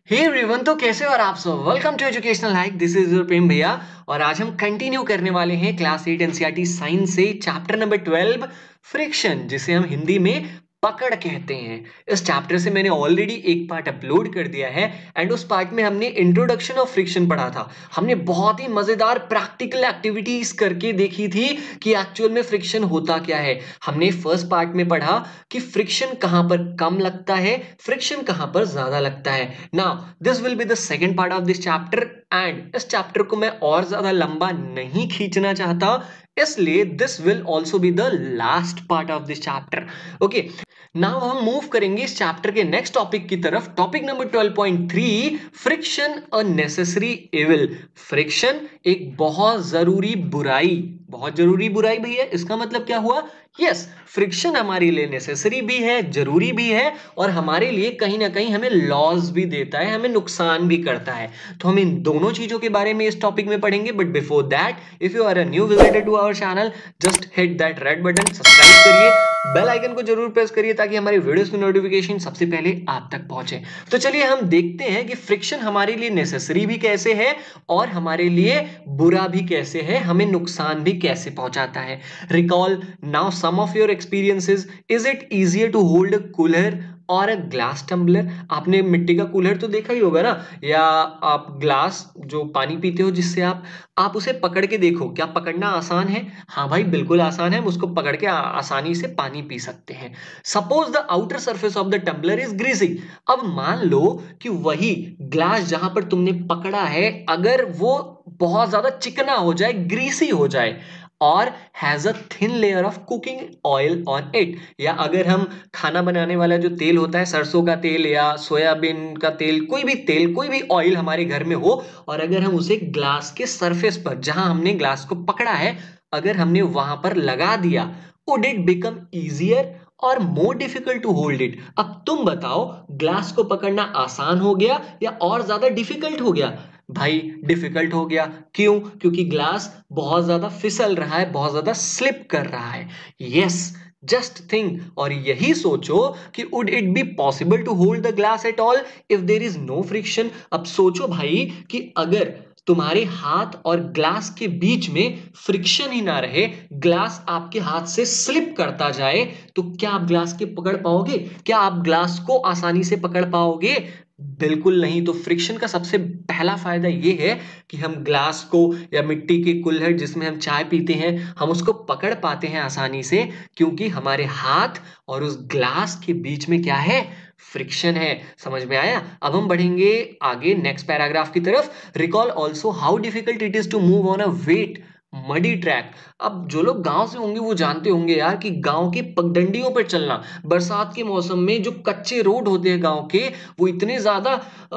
Hey everyone, तो कैसे हो और आप सब। Welcome to educational hike. This is your Prem भैया और आज हम कंटिन्यू करने वाले हैं क्लास 8 एनसीईआरटी साइंस से चैप्टर नंबर 12 फ्रिक्शन, जिसे हम हिंदी में पकड़ कहते हैं। इस चैप्टर से मैंने ऑलरेडी एक पार्ट अपलोड कर दिया है एंड उस पार्ट में हमने इंट्रोडक्शन ऑफ फ्रिक्शन पढ़ा था। हमने बहुत ही मजेदार प्रैक्टिकल एक्टिविटीज करके देखी थी कि एक्चुअल में फ्रिक्शन होता क्या है। हमने फर्स्ट पार्ट में पढ़ा कि फ्रिक्शन कहां पर कम लगता है, फ्रिक्शन कहां पर ज्यादा लगता है। Now this will be the second part of this chapter and इस चैप्टर को मैं और ज्यादा लंबा नहीं खींचना चाहता, इसलिए this will also be the last part of this chapter. Okay, now हम मूव करेंगे इस चैप्टर के नेक्स्ट टॉपिक की तरफ। Topic number 12.3, friction a necessary evil. Friction एक बहुत जरूरी बुराई। बहुत जरूरी बुराई भैया, इसका मतलब क्या हुआ? यस, फ्रिक्शन हमारे लिए नेसेसरी भी है, जरूरी भी है और हमारे लिए कहीं ना कहीं हमें लॉस भी देता है, हमें नुकसान भी करता है। तो हम इन दोनों चीजों के बारे में इस टॉपिक में पढ़ेंगे, but before that if you are a new visitor to our channel, just hit that red button, subscribe करिए, बेल आइकन को जरूर प्रेस करिए ताकि हमारी वीडियोस की नोटिफिकेशन सबसे पहले आप तक पहुंचे। तो चलिए हम देखते हैं कि फ्रिक्शन हमारे लिए नेसेसरी भी कैसे है और हमारे लिए बुरा भी कैसे है, हमें नुकसान भी कैसे पहुंचाता है। Recall now some of your experiences. Is it easier to hold a cooler और अ ग्लास टम्बलर? आपने मिट्टी का कूलर तो देखा ही होगा ना, या आप ग्लास जो पानी पीते हो जिससे आप उसे पकड़ के देखो, क्या पकड़ना आसान है? हाँ भाई, बिल्कुल आसान है, हम उसको पकड़ के आसानी से पानी पी सकते हैं। Suppose the outer surface of the tumbler is greasy. अब मान लो कि वही ग्लास जहां पर तुमने पकड़ा है, अगर वो बहुत ज्यादा चिकना हो जाए, ग्रीसी हो जाए और has a thin layer of cooking oil on it, या अगर हम खाना बनाने वाला जो तेल होता है, सरसों का तेल या सोयाबीन का तेल, कोई भी ऑयल हमारे घर में हो, और अगर हम उसे ग्लास के सरफेस पर, जहां हमने ग्लास को पकड़ा है, अगर हमने वहां पर लगा दिया, वुड इट बिकम इजियर और more difficult to hold it? अब तुम बताओ, ग्लास को पकड़ना आसान हो गया या और ज्यादा डिफिकल्ट हो गया? भाई डिफिकल्ट हो गया। क्यों? क्योंकि ग्लास बहुत ज्यादा फिसल रहा है, बहुत ज्यादा स्लिप कर रहा है। यस, जस्ट थिंक, और यही सोचो कि would it be possible to hold the glass at all if there is no friction? अब सोचो भाई कि अगर तुम्हारे हाथ और ग्लास के बीच में फ्रिक्शन ही ना रहे, ग्लास आपके हाथ से स्लिप करता जाए, तो क्या आप ग्लास के पकड़ पाओगे? क्या आप ग्लास को आसानी से पकड़ पाओगे? बिल्कुल नहीं। तो फ्रिक्शन का सबसे पहला फायदा यह है कि हम ग्लास को या मिट्टी के कुल्हड़ जिसमें हम चाय पीते हैं, हम उसको पकड़ पाते हैं आसानी से, क्योंकि हमारे हाथ और उस ग्लास के बीच में क्या है? फ्रिक्शन है। समझ में आया? अब हम बढ़ेंगे आगे नेक्स्ट पैराग्राफ की तरफ। Recall also how difficult it is to move on a wet muddy track. अब जो लोग गांव से होंगे वो जानते होंगे यार कि गांव की पगडंडियों पर चलना, बरसात के मौसम में जो कच्चे रोड होते हैं गांव के, वो इतने ज्यादा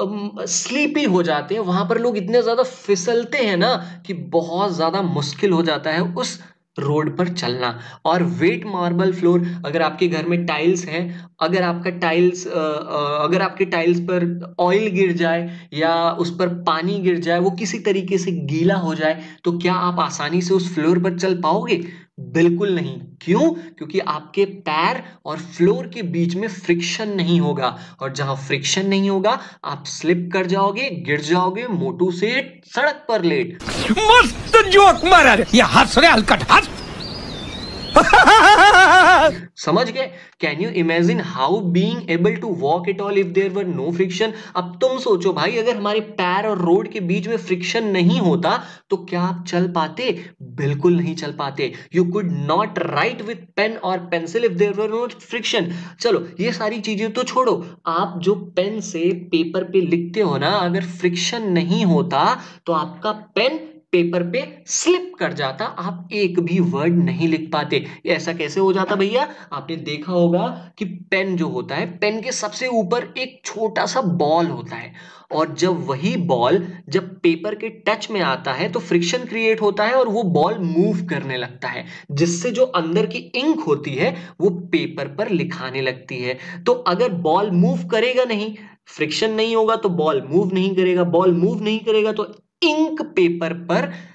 स्लीपी हो जाते हैं, वहां पर लोग इतने ज्यादा फिसलते हैं ना कि बहुत ज्यादा मुश्किल हो जाता है उस रोड पर चलना। और वेट मार्बल फ्लोर, अगर आपके घर में टाइल्स हैं, अगर आपके टाइल्स पर ऑयल गिर जाए या उस पर पानी गिर जाए, वो किसी तरीके से गीला हो जाए, तो क्या आप आसानी से उस फ्लोर पर चल पाओगे? बिल्कुल नहीं। क्यों? क्योंकि आपके पैर और फ्लोर के बीच में फ्रिक्शन नहीं होगा, और जहां फ्रिक्शन नहीं होगा आप स्लिप कर जाओगे, गिर जाओगे, मोटू से सड़क पर लेट। मस्त जोक मारा रे, ये हंस रे हलकट हंस। समझ गए? Can you imagine how being able to walk it all if there were no friction? अब तुम सोचो भाई, अगर हमारे पैर और रोड के बीच में फ्रिक्शन नहीं होता तो क्या आप चल पाते? बिल्कुल नहीं चल पाते। You could not write with pen और pencil if there were no friction. चलो ये सारी चीजें तो छोड़ो, आप जो पेन से पेपर पे लिखते हो ना, अगर फ्रिक्शन नहीं होता तो आपका पेन पेपर पे स्लिप कर जाता, आप एक भी वर्ड नहीं लिख पाते। ये ऐसा कैसे हो जाता भैया? आपने देखा होगा कि पेन जो होता है, पेन के सबसे ऊपर एक छोटा सा बॉल होता है, और जब वही बॉल जब पेपर के टच में आता है तो फ्रिक्शन क्रिएट होता है और वो बॉल मूव करने लगता है, जिससे जो अंदर की इंक होती है वो पेपर पर लिखाने लगती है। तो अगर बॉल मूव करेगा नहीं, फ्रिक्शन नहीं होगा तो बॉल मूव नहीं करेगा, बॉल मूव नहीं करेगा तो इंक पेपर पर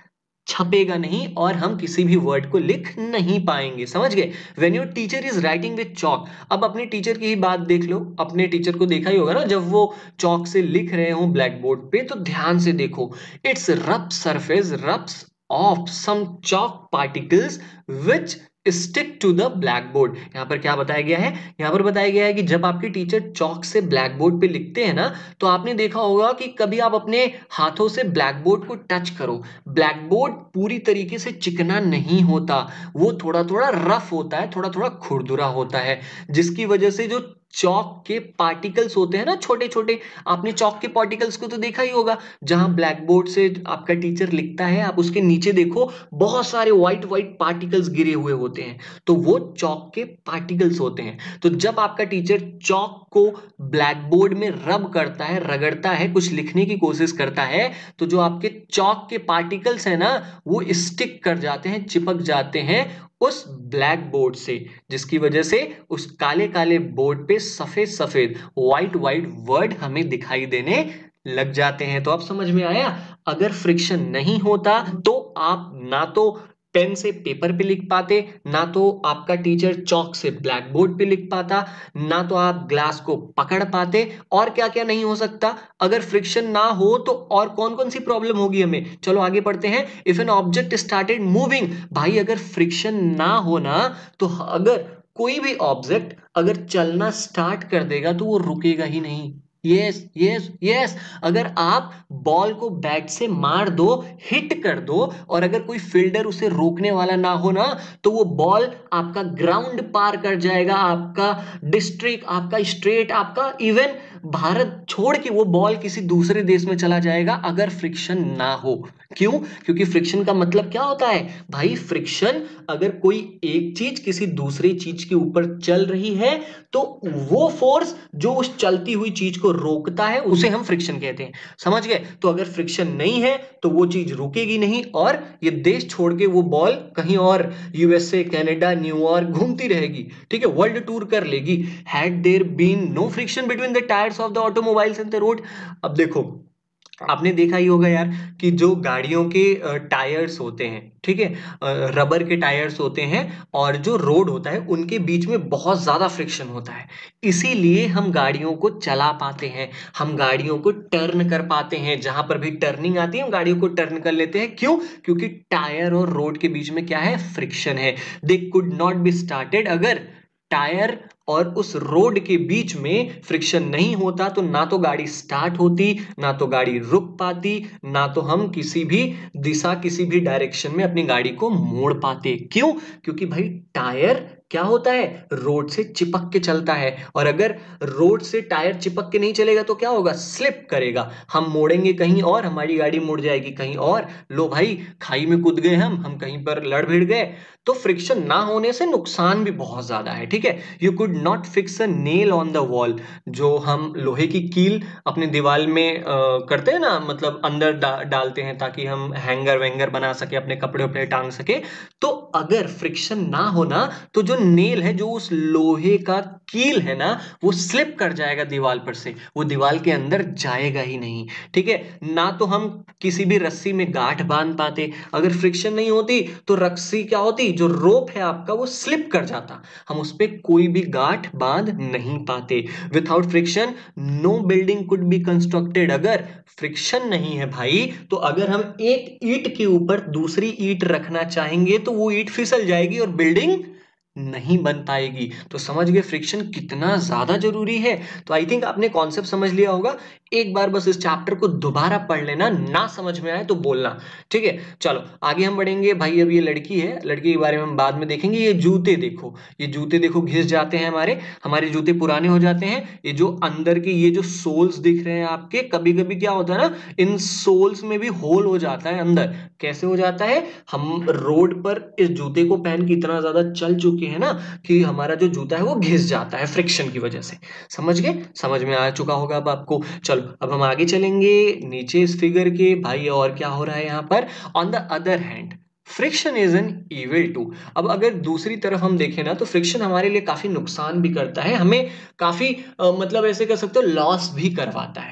छपेगा नहीं और हम किसी भी वर्ड को लिख नहीं पाएंगे। समझ गए? When your teacher is writing with chalk, अब अपने टीचर की ही बात देख लो, अपने टीचर को देखा ही होगा ना, जब वो चॉक से लिख रहे हो ब्लैक बोर्ड पे तो ध्यान से देखो, it's rough surface rubs off some chalk particles which stick to the black board. यहां पर क्या बताया गया है? यहां पर बताया गया है कि जब आपके टीचर चॉक से ब्लैक बोर्ड पे लिखते हैं ना, तो आपने देखा होगा कि कभी आप अपने हाथों से ब्लैक बोर्ड को टच करो, ब्लैक बोर्ड पूरी तरीके से चिकना नहीं होता, वो थोड़ा थोड़ा रफ होता है, थोड़ा थोड़ा खुरदुरा होता है, जिसकी वजह से जो चॉक के पार्टिकल्स होते हैं ना छोटे छोटे, आपने चॉक के पार्टिकल्स को तो देखा ही होगा, जहां ब्लैक बोर्ड से आपका टीचर लिखता है, आप उसके नीचे देखो बहुत सारे व्हाइट व्हाइट पार्टिकल्स गिरे हुए होते हैं, तो वो चॉक के पार्टिकल्स होते हैं। तो जब आपका टीचर चॉक को ब्लैक बोर्ड में रब करता है, रगड़ता है, कुछ लिखने की कोशिश करता है, तो जो आपके चॉक के पार्टिकल्स है ना, वो स्टिक कर जाते हैं, चिपक जाते हैं उस ब्लैक बोर्ड से, जिसकी वजह से उस काले काले बोर्ड पे सफेद सफेद व्हाइट व्हाइट वर्ड हमें दिखाई देने लग जाते हैं। तो अब समझ में आया, अगर फ्रिक्शन नहीं होता तो आप ना तो पेन से पेपर पे लिख पाते, ना तो आपका टीचर चॉक से ब्लैक बोर्ड पे लिख पाता, ना तो आप ग्लास को पकड़ पाते, और क्या क्या नहीं हो सकता। अगर फ्रिक्शन ना हो तो और कौन कौन सी प्रॉब्लम होगी हमें, चलो आगे पढ़ते हैं। If an object started moving, भाई अगर फ्रिक्शन ना हो ना, तो अगर कोई भी ऑब्जेक्ट अगर चलना स्टार्ट कर देगा तो वो रुकेगा ही नहीं। यस यस यस, अगर आप बॉल को बैट से मार दो, हिट कर दो, और अगर कोई फील्डर उसे रोकने वाला ना हो ना, तो वो बॉल आपका ग्राउंड पार कर जाएगा, आपका डिस्ट्रिक्ट, आपका स्टेट, आपका इवन भारत छोड़ के वो बॉल किसी दूसरे देश में चला जाएगा, अगर फ्रिक्शन ना हो। क्यों? क्योंकि फ्रिक्शन का मतलब क्या होता है भाई? फ्रिक्शन, अगर कोई एक चीज किसी दूसरी चीज के ऊपर चल रही है, तो वो फोर्स जो उस चलती हुई चीज को रोकता है उसे हम फ्रिक्शन कहते हैं। समझ गए? तो अगर फ्रिक्शन नहीं है तो वो चीज रुकेगी नहीं, और ये देश छोड़ के वो बॉल कहीं और यूएसए, कनाडा, न्यूयॉर्क घूमती रहेगी, ठीक है, वर्ल्ड टूर कर लेगी। Had there been no friction between the tyres of the automobiles and the road. अब देखो, आपने देखा ही होगा यार कि जो गाड़ियों के टायर्स होते हैं, ठीक है, रबर के टायर्स होते हैं, और जो रोड होता है उनके बीच में बहुत ज्यादा फ्रिक्शन होता है, इसीलिए हम गाड़ियों को चला पाते हैं, हम गाड़ियों को टर्न कर पाते हैं, जहां पर भी टर्निंग आती है हम गाड़ियों को टर्न कर लेते हैं। क्यों? क्योंकि टायर और रोड के बीच में क्या है? फ्रिक्शन है। They could not be started, अगर टायर और उस रोड के बीच में फ्रिक्शन नहीं होता तो ना तो गाड़ी स्टार्ट होती, ना तो गाड़ी रुक पाती, ना तो हम किसी भी दिशा, किसी भी डायरेक्शन में अपनी गाड़ी को मोड़ पाते। क्यों? क्योंकि भाई टायर क्या होता है? रोड से चिपक के चलता है, और अगर रोड से टायर चिपक के नहीं चलेगा तो क्या होगा? स्लिप करेगा, हम मोड़ेंगे कहीं और, हमारी गाड़ी मुड़ जाएगी कहीं और, लो भाई खाई में कूद गए, हम कहीं पर लड़ भिड़ गए। तो फ्रिक्शन ना होने से नुकसान भी बहुत ज्यादा है, ठीक है। You could not fix a nail on the wall, जो हम लोहे की कील अपने दीवार में करते हैं ना, मतलब अंदर डालते हैं ताकि हम हैंगर वैंगर बना सके, अपने कपड़े उपड़े टांग सके, तो अगर फ्रिक्शन ना होना तो जो नेल है, जो उस लोहे का कील है ना, वो स्लिप कर जाएगा दीवार पर से, वो दीवार के अंदर जाएगा ही नहीं, ठीक है ना। तो हम किसी भी रस्सी में गांठ बांध पाते, अगर फ्रिक्शन नहीं होती तो रस्सी क्या होती, जो रोप है आपका वो स्लिप कर जाता, हम उस पर कोई भी गांठ बांध नहीं पाते। Without friction no building could be constructed, अगर फ्रिक्शन नहीं है भाई, तो अगर हम एक ईंट के ऊपर दूसरी ईंट रखना चाहेंगे तो वो ईंट फिसल जाएगी और बिल्डिंग नहीं बन पाएगी। तो समझ गए फ्रिक्शन कितना ज्यादा जरूरी है। तो आई थिंक आपने कॉन्सेप्ट समझ लिया होगा, एक बार बस इस चैप्टर को दोबारा पढ़ लेना, ना समझ में आए तो बोलना, ठीक है। चलो आगे हम बढ़ेंगे भाई। अब ये लड़की है, लड़की के बारे में हम बाद में देखेंगे। ये जूते देखो, ये जूते देखो घिस जाते हैं, हमारे हमारे जूते पुराने हो जाते हैं। ये जो अंदर के ये जो सोल्स दिख रहे हैं आपके, कभी कभी क्या होता है ना, इन सोल्स में भी होल हो जाता है अंदर। कैसे हो जाता है? हम रोड पर इस जूते को पहन के इतना ज्यादा चल चुके हैं ना कि हमारा जो जूता है वो घिस जाता है फ्रिक्शन की वजह से। समझ गए? समझ में आ चुका होगा अब आपको। चलो अब हम आगे चलेंगे नीचे इस फिगर के भाई, और क्या हो रहा है यहाँ पर। On the other hand friction is an evil too. अब अगर दूसरी तरफ हम देखें ना, तो फ्रिक्शन हमारे लिए काफी नुकसान भी करता है, हमें काफी मतलब ऐसे कह सकते हो लॉस भी करवाता है।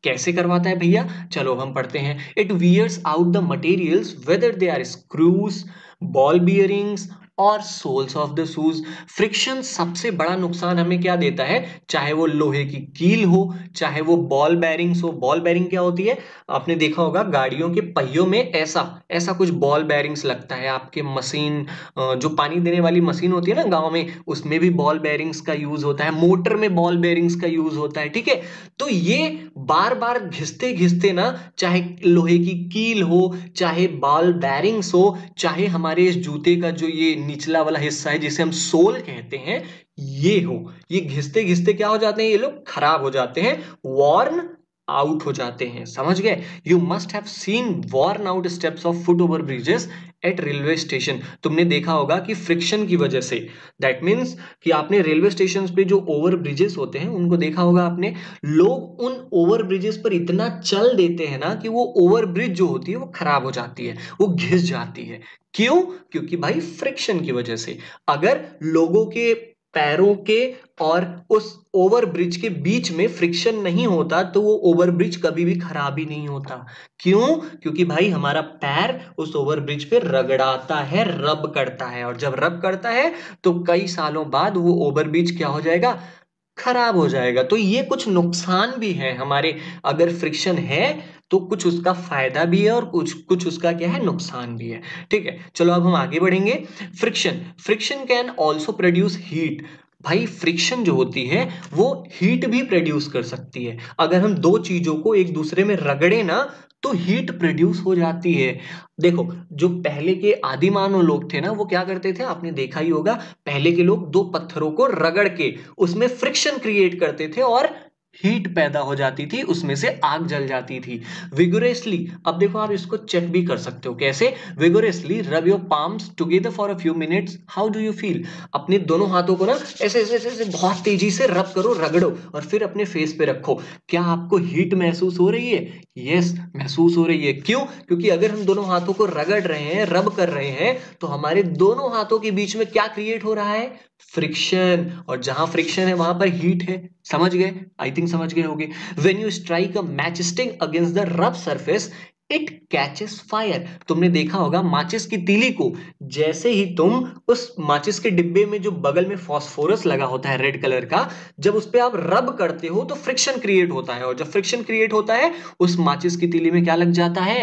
कैसे करवाता है भैया, चलो हम पढ़ते हैं। It wears out the materials whether they are screws, ball bearings और soles of the shoes. Friction सबसे बड़ा नुकसान हमें क्या देता है, चाहे वो लोहे की कील हो, चाहे वो बॉल बेरिंग्स हो। बॉल बेरिंग क्या होती है, आपने देखा होगा गाड़ियों के पहियों में ऐसा ऐसा कुछ बॉल बेरिंग्स लगता है। आपके मशीन, जो पानी देने वाली मशीन होती है ना गांव में, उसमें भी बॉल बेरिंग्स का यूज होता है, मोटर में बॉल बेरिंग्स का यूज होता है, ठीक है। तो ये बार बार घिसते घिसते ना, चाहे लोहे की कील हो, चाहे बॉल बेरिंग्स हो, चाहे हमारे इस जूते का जो ये निचला वाला हिस्सा है जिसे हम सोल कहते हैं, ये हो, ये घिसते घिसते क्या हो जाते हैं, ये लोग खराब हो जाते हैं, वॉर्न आउट हो जाते हैं। समझ गए। You must have seen worn out steps of foot over bridges at railway station. तुमने देखा होगा कि फ्रिक्शन की वजह से, दैट मीन्स कि आपने रेलवे स्टेशन पे जो ओवर ब्रिजेस होते हैं उनको देखा होगा आपने, लोग उन ओवर ब्रिजेस पर इतना चल देते हैं ना कि वो ओवर ब्रिज जो होती है वो खराब हो जाती है, वो घिस जाती है। क्यों, क्योंकि भाई फ्रिक्शन की वजह से। अगर लोगों के पैरों के और उस ओवर ब्रिज के बीच में फ्रिक्शन नहीं होता तो वो ओवर ब्रिज कभी भी खराब ही नहीं होता। क्यों, क्योंकि भाई हमारा पैर उस ओवर ब्रिज पे रगड़ाता है, रब करता है, और जब रब करता है तो कई सालों बाद वो ओवर ब्रिज क्या हो जाएगा, खराब हो जाएगा। तो ये कुछ नुकसान भी है हमारे, अगर फ्रिक्शन है तो कुछ उसका फायदा भी है और कुछ कुछ उसका क्या है, नुकसान भी है। ठीक है, चलो अब हम आगे बढ़ेंगे। Friction friction can also produce heat. भाई फ्रिक्शन जो होती है वो हीट भी प्रोड्यूस कर सकती है। अगर हम दो चीजों को एक दूसरे में रगड़े ना तो हीट प्रोड्यूस हो जाती है। देखो, जो पहले के आदि मानव लोग थे ना, वो क्या करते थे, आपने देखा ही होगा, पहले के लोग दो पत्थरों को रगड़ के उसमें फ्रिक्शन क्रिएट करते थे और हीट पैदा हो जाती थी, उसमें से आग जल जाती थी। विगोरेसली, अब देखो आप इसको चेक भी कर सकते हो कैसे, vigorously rub your palms together for a few minutes, how do you feel. अपने दोनों हाथों को ना ऐसे ऐसे ऐसे ऐसे बहुत तेजी से रब करो, रगड़ो, और फिर अपने फेस पे रखो। क्या आपको हीट महसूस हो रही है? यस, महसूस हो रही है। क्यों, क्योंकि अगर हम दोनों हाथों को रगड़ रहे हैं, रब कर रहे हैं, तो हमारे दोनों हाथों के बीच में क्या क्रिएट हो रहा है, फ्रिक्शन, और जहां फ्रिक्शन है वहां पर हीट है। समझ गए, आई थिंक समझ गए होंगे। When you strike a match stick against the rough surface it catches fire. तुमने देखा होगा माचिस की तीली को, जैसे ही तुम उस माचिस के डिब्बे में जो बगल में फास्फोरस लगा होता है रेड कलर का, जब उस पे आप रब करते हो तो फ्रिक्शन क्रिएट होता है, और जब फ्रिक्शन क्रिएट होता है उस माचिस की तीली में क्या लग जाता है,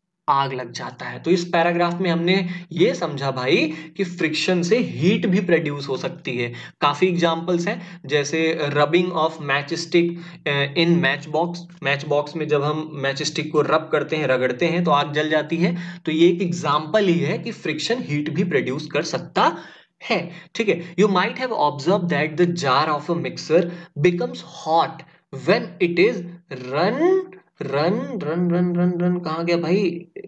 आग लग जाता है। तो इस पैराग्राफ में हमने ये समझा भाई कि फ्रिक्शन से हीट भी प्रोड्यूस हो सकती है। काफी एग्जांपल्स हैं, जैसे rubbing of match stick in match box. Match box में जब हम मैच स्टिक को रब करते हैं, रगड़ते हैं, तो आग जल जाती है। तो ये एक एग्जांपल ही है कि फ्रिक्शन हीट भी प्रोड्यूस कर सकता है। ठीक है, you might have observe that the jar of a mixer becomes hot when it is run run run run run run कहाँ गया भाई,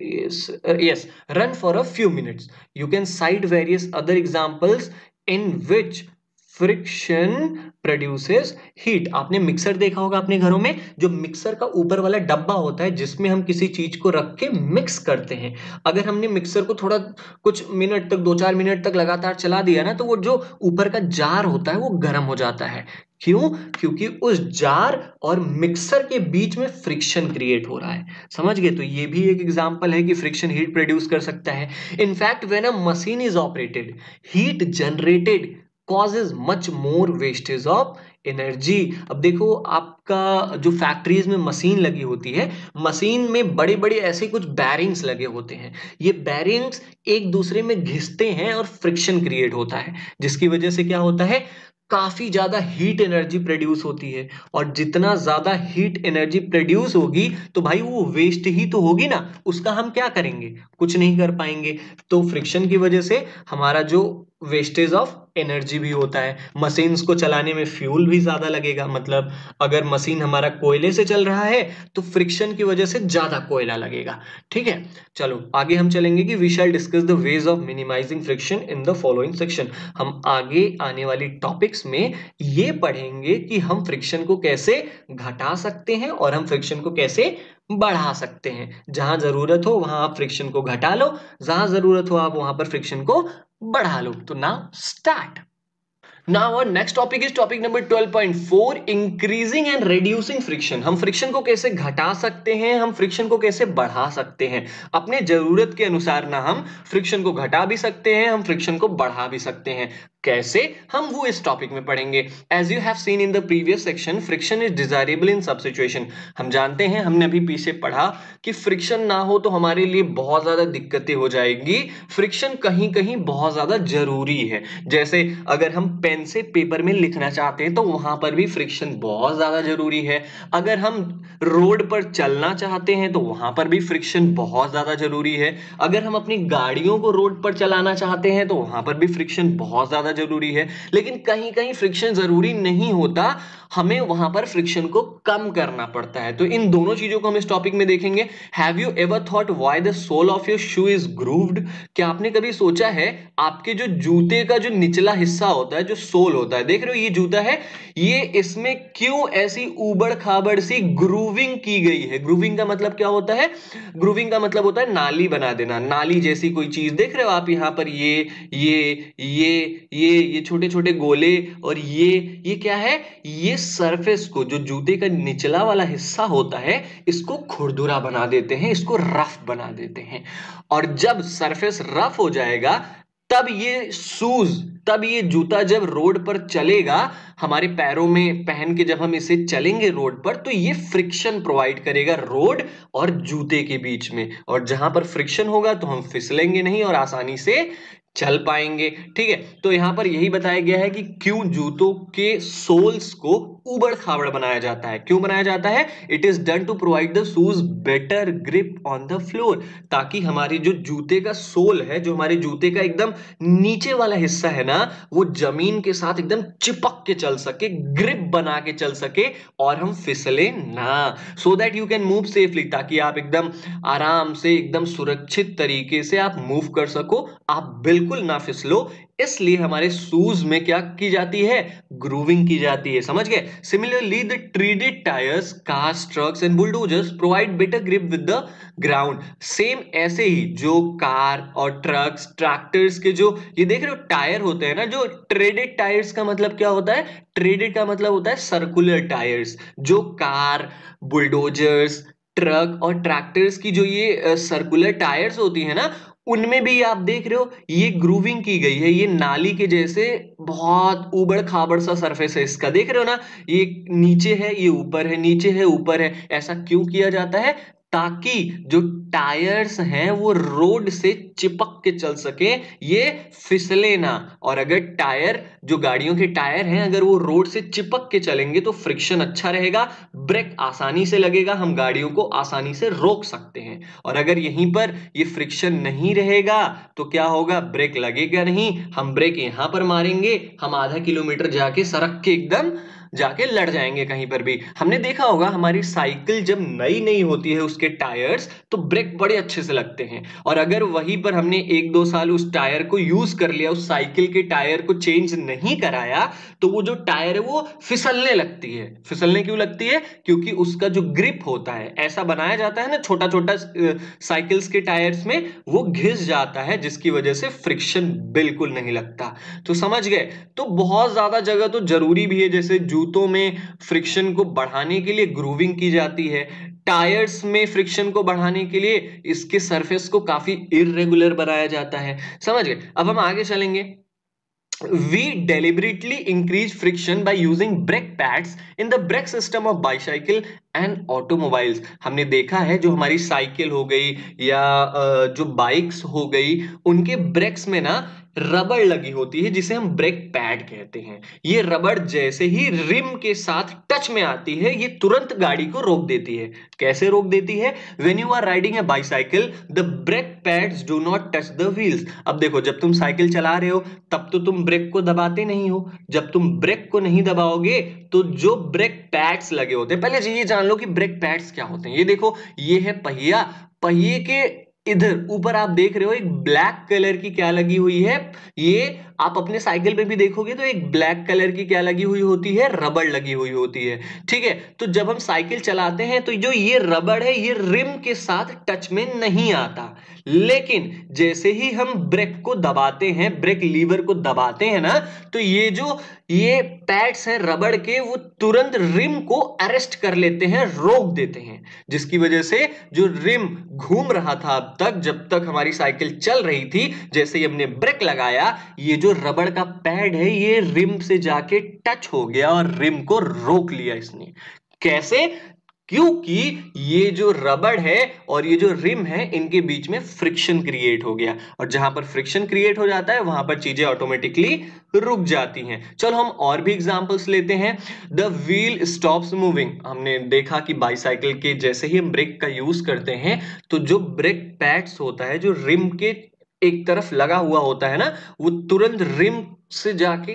yes, run for a few minutes. You can cite various other examples in which friction produces heat. आपने mixer देखा होगा अपने घरों में, जो मिक्सर का ऊपर वाला डब्बा होता है जिसमें हम किसी चीज को रख के मिक्स करते हैं। अगर हमने मिक्सर को थोड़ा कुछ मिनट तक, 2-4 मिनट तक लगातार चला दिया ना, तो वो जो ऊपर का जार होता है वो गर्म हो जाता है। क्यों, क्योंकि उस जार और मिक्सर के बीच में फ्रिक्शन क्रिएट हो रहा है। समझ गए। तो ये भी एक एग्जांपल है कि फ्रिक्शन हीट प्रोड्यूस कर सकता है। In fact when a machine is operated, heat generated causes much more wastage of energy. अब देखो, आपका जो फैक्ट्रीज में मशीन लगी होती है, मशीन में बड़े बड़े ऐसे कुछ बैरिंग्स लगे होते हैं। ये बैरिंग्स एक दूसरे में घिसते हैं और फ्रिक्शन क्रिएट होता है, जिसकी वजह से क्या होता है, काफी ज्यादा हीट एनर्जी प्रोड्यूस होती है। और जितना ज्यादा हीट एनर्जी प्रोड्यूस होगी तो भाई वो वेस्ट ही तो होगी ना, उसका हम क्या करेंगे, कुछ नहीं कर पाएंगे। तो फ्रिक्शन की वजह से हमारा जो वेस्टेज ऑफ एनर्जी भी होता है। मशीन्स को चलाने में फ्यूल भी ज्यादा लगेगा, मतलब अगर मशीन हमारा कोयले से चल रहा है तो फ्रिक्शन की वजह से ज्यादा कोयला लगेगा। ठीक है, चलो आगे हम चलेंगे कि we shall discuss the ways of minimising friction in the following section. हम आगे आने वाली टॉपिक्स में ये पढ़ेंगे कि हम फ्रिक्शन को कैसे घटा सकते हैं और हम फ्रिक्शन को कैसे बढ़ा सकते हैं। जहां जरूरत हो वहां आप फ्रिक्शन को घटा लो, जहां जरूरत हो आप वहां पर फ्रिक्शन को बढ़ा लो। तो now start. Now our next topic is topic number 12.4, increasing and reducing friction. हम फ्रिक्शन को कैसे घटा सकते हैं, हम फ्रिक्शन को कैसे बढ़ा सकते हैं। अपने जरूरत के अनुसार ना हम फ्रिक्शन को घटा भी सकते हैं, हम फ्रिक्शन को बढ़ा भी सकते हैं। कैसे, हम वो इस टॉपिक में पढ़ेंगे। As you have seen in the previous section, friction is desirable in some situation. हम जानते हैं, हमने अभी पीछे पढ़ा कि फ्रिक्शन ना हो तो हमारे लिए बहुत ज्यादा दिक्कतें हो जाएंगी। फ्रिक्शन कहीं कहीं बहुत ज्यादा जरूरी है। जैसे अगर हम पेन से पेपर में लिखना चाहते हैं तो वहां पर भी फ्रिक्शन बहुत ज्यादा जरूरी है। अगर हम रोड पर चलना चाहते हैं तो वहां पर भी फ्रिक्शन बहुत ज्यादा जरूरी है। अगर हम अपनी गाड़ियों को रोड पर चलाना चाहते हैं तो वहां पर भी फ्रिक्शन बहुत ज्यादा जरूरी है। लेकिन कहीं कहीं फ्रिक्शन जरूरी नहीं होता, हमें वहां पर फ्रिक्शन को कम करना पड़ता है। तो इन दोनों चीजों को हम इस टॉपिक में देखेंगे। Have you ever thought why the sole of your shoe is grooved? क्या आपने कभी सोचा है आपके जो जूते का जो निचला हिस्सा होता है, जो सोल होता है, देख रहे हो ये जूता है, ये इसमें क्यों ऐसी ऊबड़ खाबड़ सी ग्रूविंग की गई है? ग्रूविंग का मतलब क्या होता है? ग्रूविंग का मतलब होता है नाली बना देना, नाली जैसी कोई चीज। देख रहे हो आप यहां पर ये छोटे छोटे गोले, और ये क्या है? ये सरफेस को, जो जूते का निचला वाला हिस्सा होता है, इसको खुरदुरा बना देते हैं, इसको रफ बना देते हैं। और जब सरफेस रफ हो जाएगा तब ये जूता जब रोड पर चलेगा, हमारे पैरों में पहन के जब हम इसे चलेंगे रोड पर, तो ये फ्रिक्शन प्रोवाइड करेगा रोड और जूते के बीच में। और जहां पर फ्रिक्शन होगा तो हम फिसलेंगे नहीं और आसानी से चल पाएंगे। ठीक है, तो यहां पर यही बताया गया है कि क्यों जूतों के सोल्स को उबड़ खाबड़ बनाया जाता है। क्यों बनाया जाता है? It is done to provide the shoes better grip on the floor, ताकि हमारी जो जूते का सोल है, जो हमारे जूते का एकदम नीचे वाला हिस्सा है ना, वो जमीन के साथ एकदम चिपक के चल सके, ग्रिप बना के चल सके, और हम फिसले ना। So that you can move safely, ताकि आप एकदम आराम से, एकदम सुरक्षित तरीके से आप मूव कर सको, आप बिल्कुल ना फिसलो। इसलिए हमारे शूज में क्या की जाती है? ग्रूविंग की जाती है। समझ गए? Similarly the treaded tyres, cars, trucks and bulldozers provide better grip with the ground. Same ऐसे ही जो कार और ट्रक्स, ट्रैक्टर्स के जो ये देख रहे हो टायर होते हैं ना, जो ट्रेडेड टायर्स का मतलब क्या होता है? ट्रेडेड का मतलब होता है सर्कुलर टायर्स। जो कार, बुलडोजर्स, ट्रक और ट्रैक्टर्स की जो ये सर्कुलर टायर्स होती है ना, उनमें भी आप देख रहे हो ये ग्रूविंग की गई है। ये नाली के जैसे बहुत उबड़ खाबड़ सा सरफेस है इसका, देख रहे हो ना, ये नीचे है, ये ऊपर है, नीचे है, ऊपर है। ऐसा क्यों किया जाता है? ताकि जो टायर्स हैं वो रोड से चिपक के चल सके, ये फिसले ना। और अगर टायर, जो गाड़ियों के टायर हैं, अगर वो रोड से चिपक के चलेंगे तो फ्रिक्शन अच्छा रहेगा, ब्रेक आसानी से लगेगा, हम गाड़ियों को आसानी से रोक सकते हैं। और अगर यहीं पर ये फ्रिक्शन नहीं रहेगा तो क्या होगा? ब्रेक लगेगा नहीं, हम ब्रेक यहां पर मारेंगे, हम आधा किलोमीटर जाके सड़क के एकदम जाके लड़ जाएंगे कहीं पर भी। हमने देखा होगा हमारी साइकिल जब नई नई होती है, उसके टायर्स, तो ब्रेक बड़े अच्छे से लगते हैं। और अगर वहीं पर हमने 1-2 साल उस टायर को यूज कर लिया, उस साइकिल के टायर को चेंज नहीं कराया, तो वो जो टायर है वो फिसलने लगती है। फिसलने क्यों लगती है? क्योंकि उसका जो ग्रिप होता है, ऐसा बनाया जाता है ना छोटा छोटा साइकिल्स के टायर्स में, वो घिस जाता है, जिसकी वजह से फ्रिक्शन बिल्कुल नहीं लगता। तो समझ गए? तो बहुत ज्यादा जगह तो जरूरी भी है, जैसे जूतों में फ्रिक्शन को बढ़ाने के लिए ग्रूविंग की जाती है, टायर्स में फ्रिक्शन को बढ़ाने के लिए इसके सरफेस को काफी इररेगुलर बनाया जाता है। समझ गए? अब हम आगे चलेंगे। We deliberately increase friction by using brake pads in the brake system of bicycle and automobiles। हमने देखा है जो हमारी साइकिल हो गई या जो बाइक्स हो गई, उनके ब्रेक्स में ना रबड़ लगी होती है, जिसे हम ब्रेक पैड कहते हैं। ये रबड़ जैसे ही रिम के साथ टच में आती है, ये तुरंत गाड़ी को रोक देती है। कैसे रोक देती है? When you are riding a bicycle, the brake pads do not touch the wheels। अब देखो, जब तुम साइकिल चला रहे हो तब तो तुम ब्रेक को दबाते नहीं हो। जब तुम ब्रेक को नहीं दबाओगे तो जो ब्रेक पैड्स लगे होते हैं, पहले ये जान लो कि ब्रेक पैड्स क्या होते हैं। ये देखो, ये है पहिया, पहिए के इधर ऊपर आप देख रहे हो एक ब्लैक कलर की क्या लगी हुई है? ये आप अपने साइकिल पे भी देखोगे तो एक ब्लैक कलर की क्या लगी हुई होती है, रबड़ लगी हुई होती है। ठीक है, तो जब हम साइकिल चलाते हैं तो जो ये रबड़ है ये रिम के साथ टच में नहीं आता, लेकिन जैसे ही हम ब्रेक को दबाते हैं, ब्रेक लीवर को दबाते हैं ना, तो ये पैड्स हैं रबड़ के, वो तुरंत रिम को अरेस्ट कर लेते हैं, रोक देते हैं, जिसकी वजह से जो रिम घूम रहा था अब तक, जब तक हमारी साइकिल चल रही थी, जैसे ही हमने ब्रेक लगाया, ये जो रबड़ का पैड है ये रिम से जाके टच हो गया और रिम को रोक लिया इसने। कैसे? क्योंकि ये जो रबड़ है और ये जो रिम है इनके बीच में फ्रिक्शन क्रिएट हो गया, और जहां पर फ्रिक्शन क्रिएट हो जाता है वहां पर चीजें ऑटोमेटिकली रुक जाती हैं। चलो हम और भी एग्जांपल्स लेते हैं। द व्हील स्टॉप्स मूविंग, हमने देखा कि बाईसाइकिल के जैसे ही हम ब्रेक का यूज करते हैं तो जो ब्रेक पैड्स होता है जो रिम के एक तरफ लगा हुआ होता है ना, वो तुरंत रिम से जाके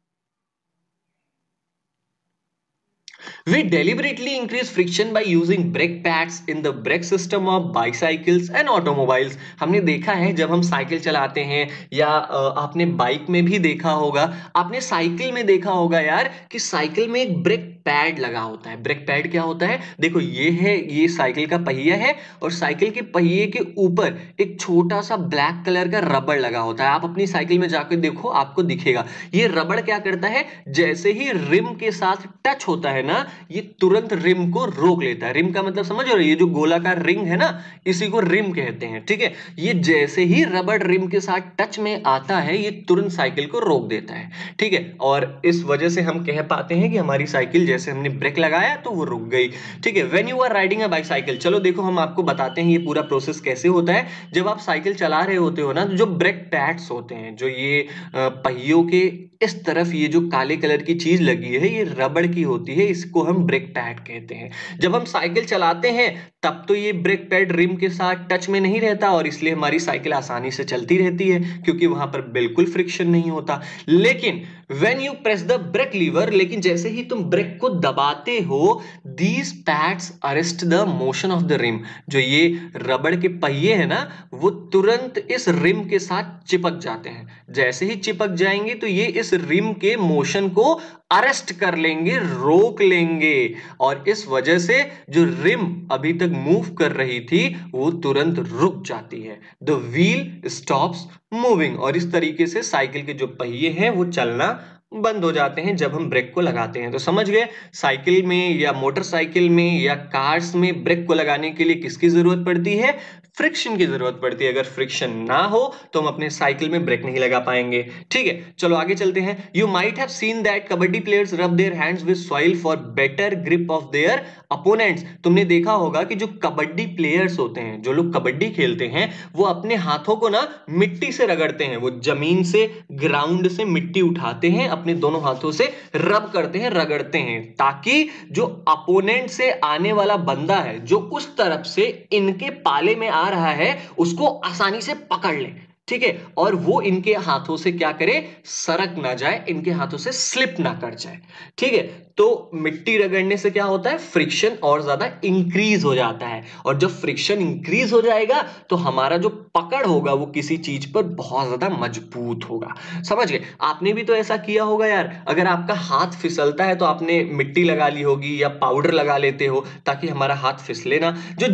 We deliberately increase friction by using brake pads in the brake system of bicycles and automobiles। हमने देखा है जब हम साइकिल चलाते हैं या आपने बाइक में भी देखा होगा, आपने साइकिल में देखा होगा यार कि साइकिल में एक ब्रेक पैड लगा होता है। ब्रेक पैड क्या होता है? देखो ये है, ये साइकिल का पहिया है और साइकिल के पहिए के ऊपर एक छोटा सा ब्लैक कलर का रबड़ लगा होता है। आप अपनी साइकिल में जाकर देखो, आपको दिखेगा। ये रबड़ क्या करता है, जैसे ही रिम के साथ टच होता है ना, ये तुरंत रिम को रोक लेता है। रिम का मतलब समझ रहे हो, ये जो गोलाकार रिंग है ना, इसी को रिम कहते हैं। ठीक है, ये जैसे ही रबड़ रिम के साथ टच में आता है ये तुरंत साइकिल को रोक देता है। ठीक है, और इस वजह से हम कह पाते हैं कि हमारी साइकिल जैसे हमने ब्रेक लगाया तो वो रुक गई। ठीक है, when you are riding a bicycle, चलो देखो हम आपको बताते हैं ये पूरा प्रोसेस कैसे होता है। जब आप साइकिल चला रहे होते हो ना, तो जो ब्रेक पैड्स होते हैं, जो ये पहियों के इस तरफ ये जो काले कलर की चीज लगी है ये रबड़ की होती है, इसको हम ब्रेक पैड कहते हैं। जब हम साइकिल चलाते हैं तब तो ये ब्रेक पैड रिम के साथ टच में नहीं रहता और इसलिए हमारी साइकिल आसानी से चलती रहती है, क्योंकि वहां पर बिल्कुल फ्रिक्शन नहीं होता। लेकिन when you press the brake lever, लेकिन जैसे ही तुम ब्रेक को दबाते हो, these pads arrest the motion of the rim, जो ये रबड़ के पहिए है ना, वो तुरंत इस रिम के साथ चिपक जाते हैं। जैसे ही चिपक जाएंगे तो ये इस रिम के मोशन को अरेस्ट कर लेंगे, रोक लेंगे, और इस वजह से जो रिम अभी तक मूव कर रही थी वो तुरंत रुक जाती है। द व्हील स्टॉप्स मूविंग, और इस तरीके से साइकिल के जो पहिए हैं वो चलना बंद हो जाते हैं जब हम ब्रेक को लगाते हैं। तो समझ गए, साइकिल में या मोटरसाइकिल में या कार्स में ब्रेक को लगाने के लिए किसकी जरूरत पड़ती है? फ्रिक्शन की जरूरत पड़ती है। अगर फ्रिक्शन ना हो तो हम अपने साइकिल में ब्रेक नहीं लगा पाएंगे। ठीक है, चलो आगे चलते हैं। You might have seen that kabaddi players rub their hands with soil for better grip of their opponents. तुमने देखा होगा कि जो कबड्डी प्लेयर्स होते हैं, जो लोग कबड्डी खेलते हैं, वो अपने हाथों को ना मिट्टी से रगड़ते हैं। वो जमीन से, ग्राउंड से मिट्टी उठाते हैं, अपने दोनों हाथों से रब करते हैं, रगड़ते हैं, ताकि जो अपोनेंट से आने वाला बंदा है जो उस तरफ से इनके पाले में आ रहा है उसको आसानी से पकड़ ले। ठीक है, और वो इनके हाथों से क्या करे, सरक ना जाए, इनके हाथों से स्लिप ना कर जाए। ठीक है, तो मिट्टी रगड़ने से क्या होता है, फ्रिक्शन और ज्यादा इंक्रीज हो जाता है, और जब फ्रिक्शन इंक्रीज हो जाएगा तो हमारा जो पकड़ होगा वो किसी चीज पर बहुत ज्यादा मजबूत होगा। समझ गए? आपने भी तो ऐसा किया होगा यार, अगर आपका हाथ फिसलता है तो आपने मिट्टी लगा ली होगी या पाउडर लगा लेते हो ताकि हमारा हाथ फिसले ना। जो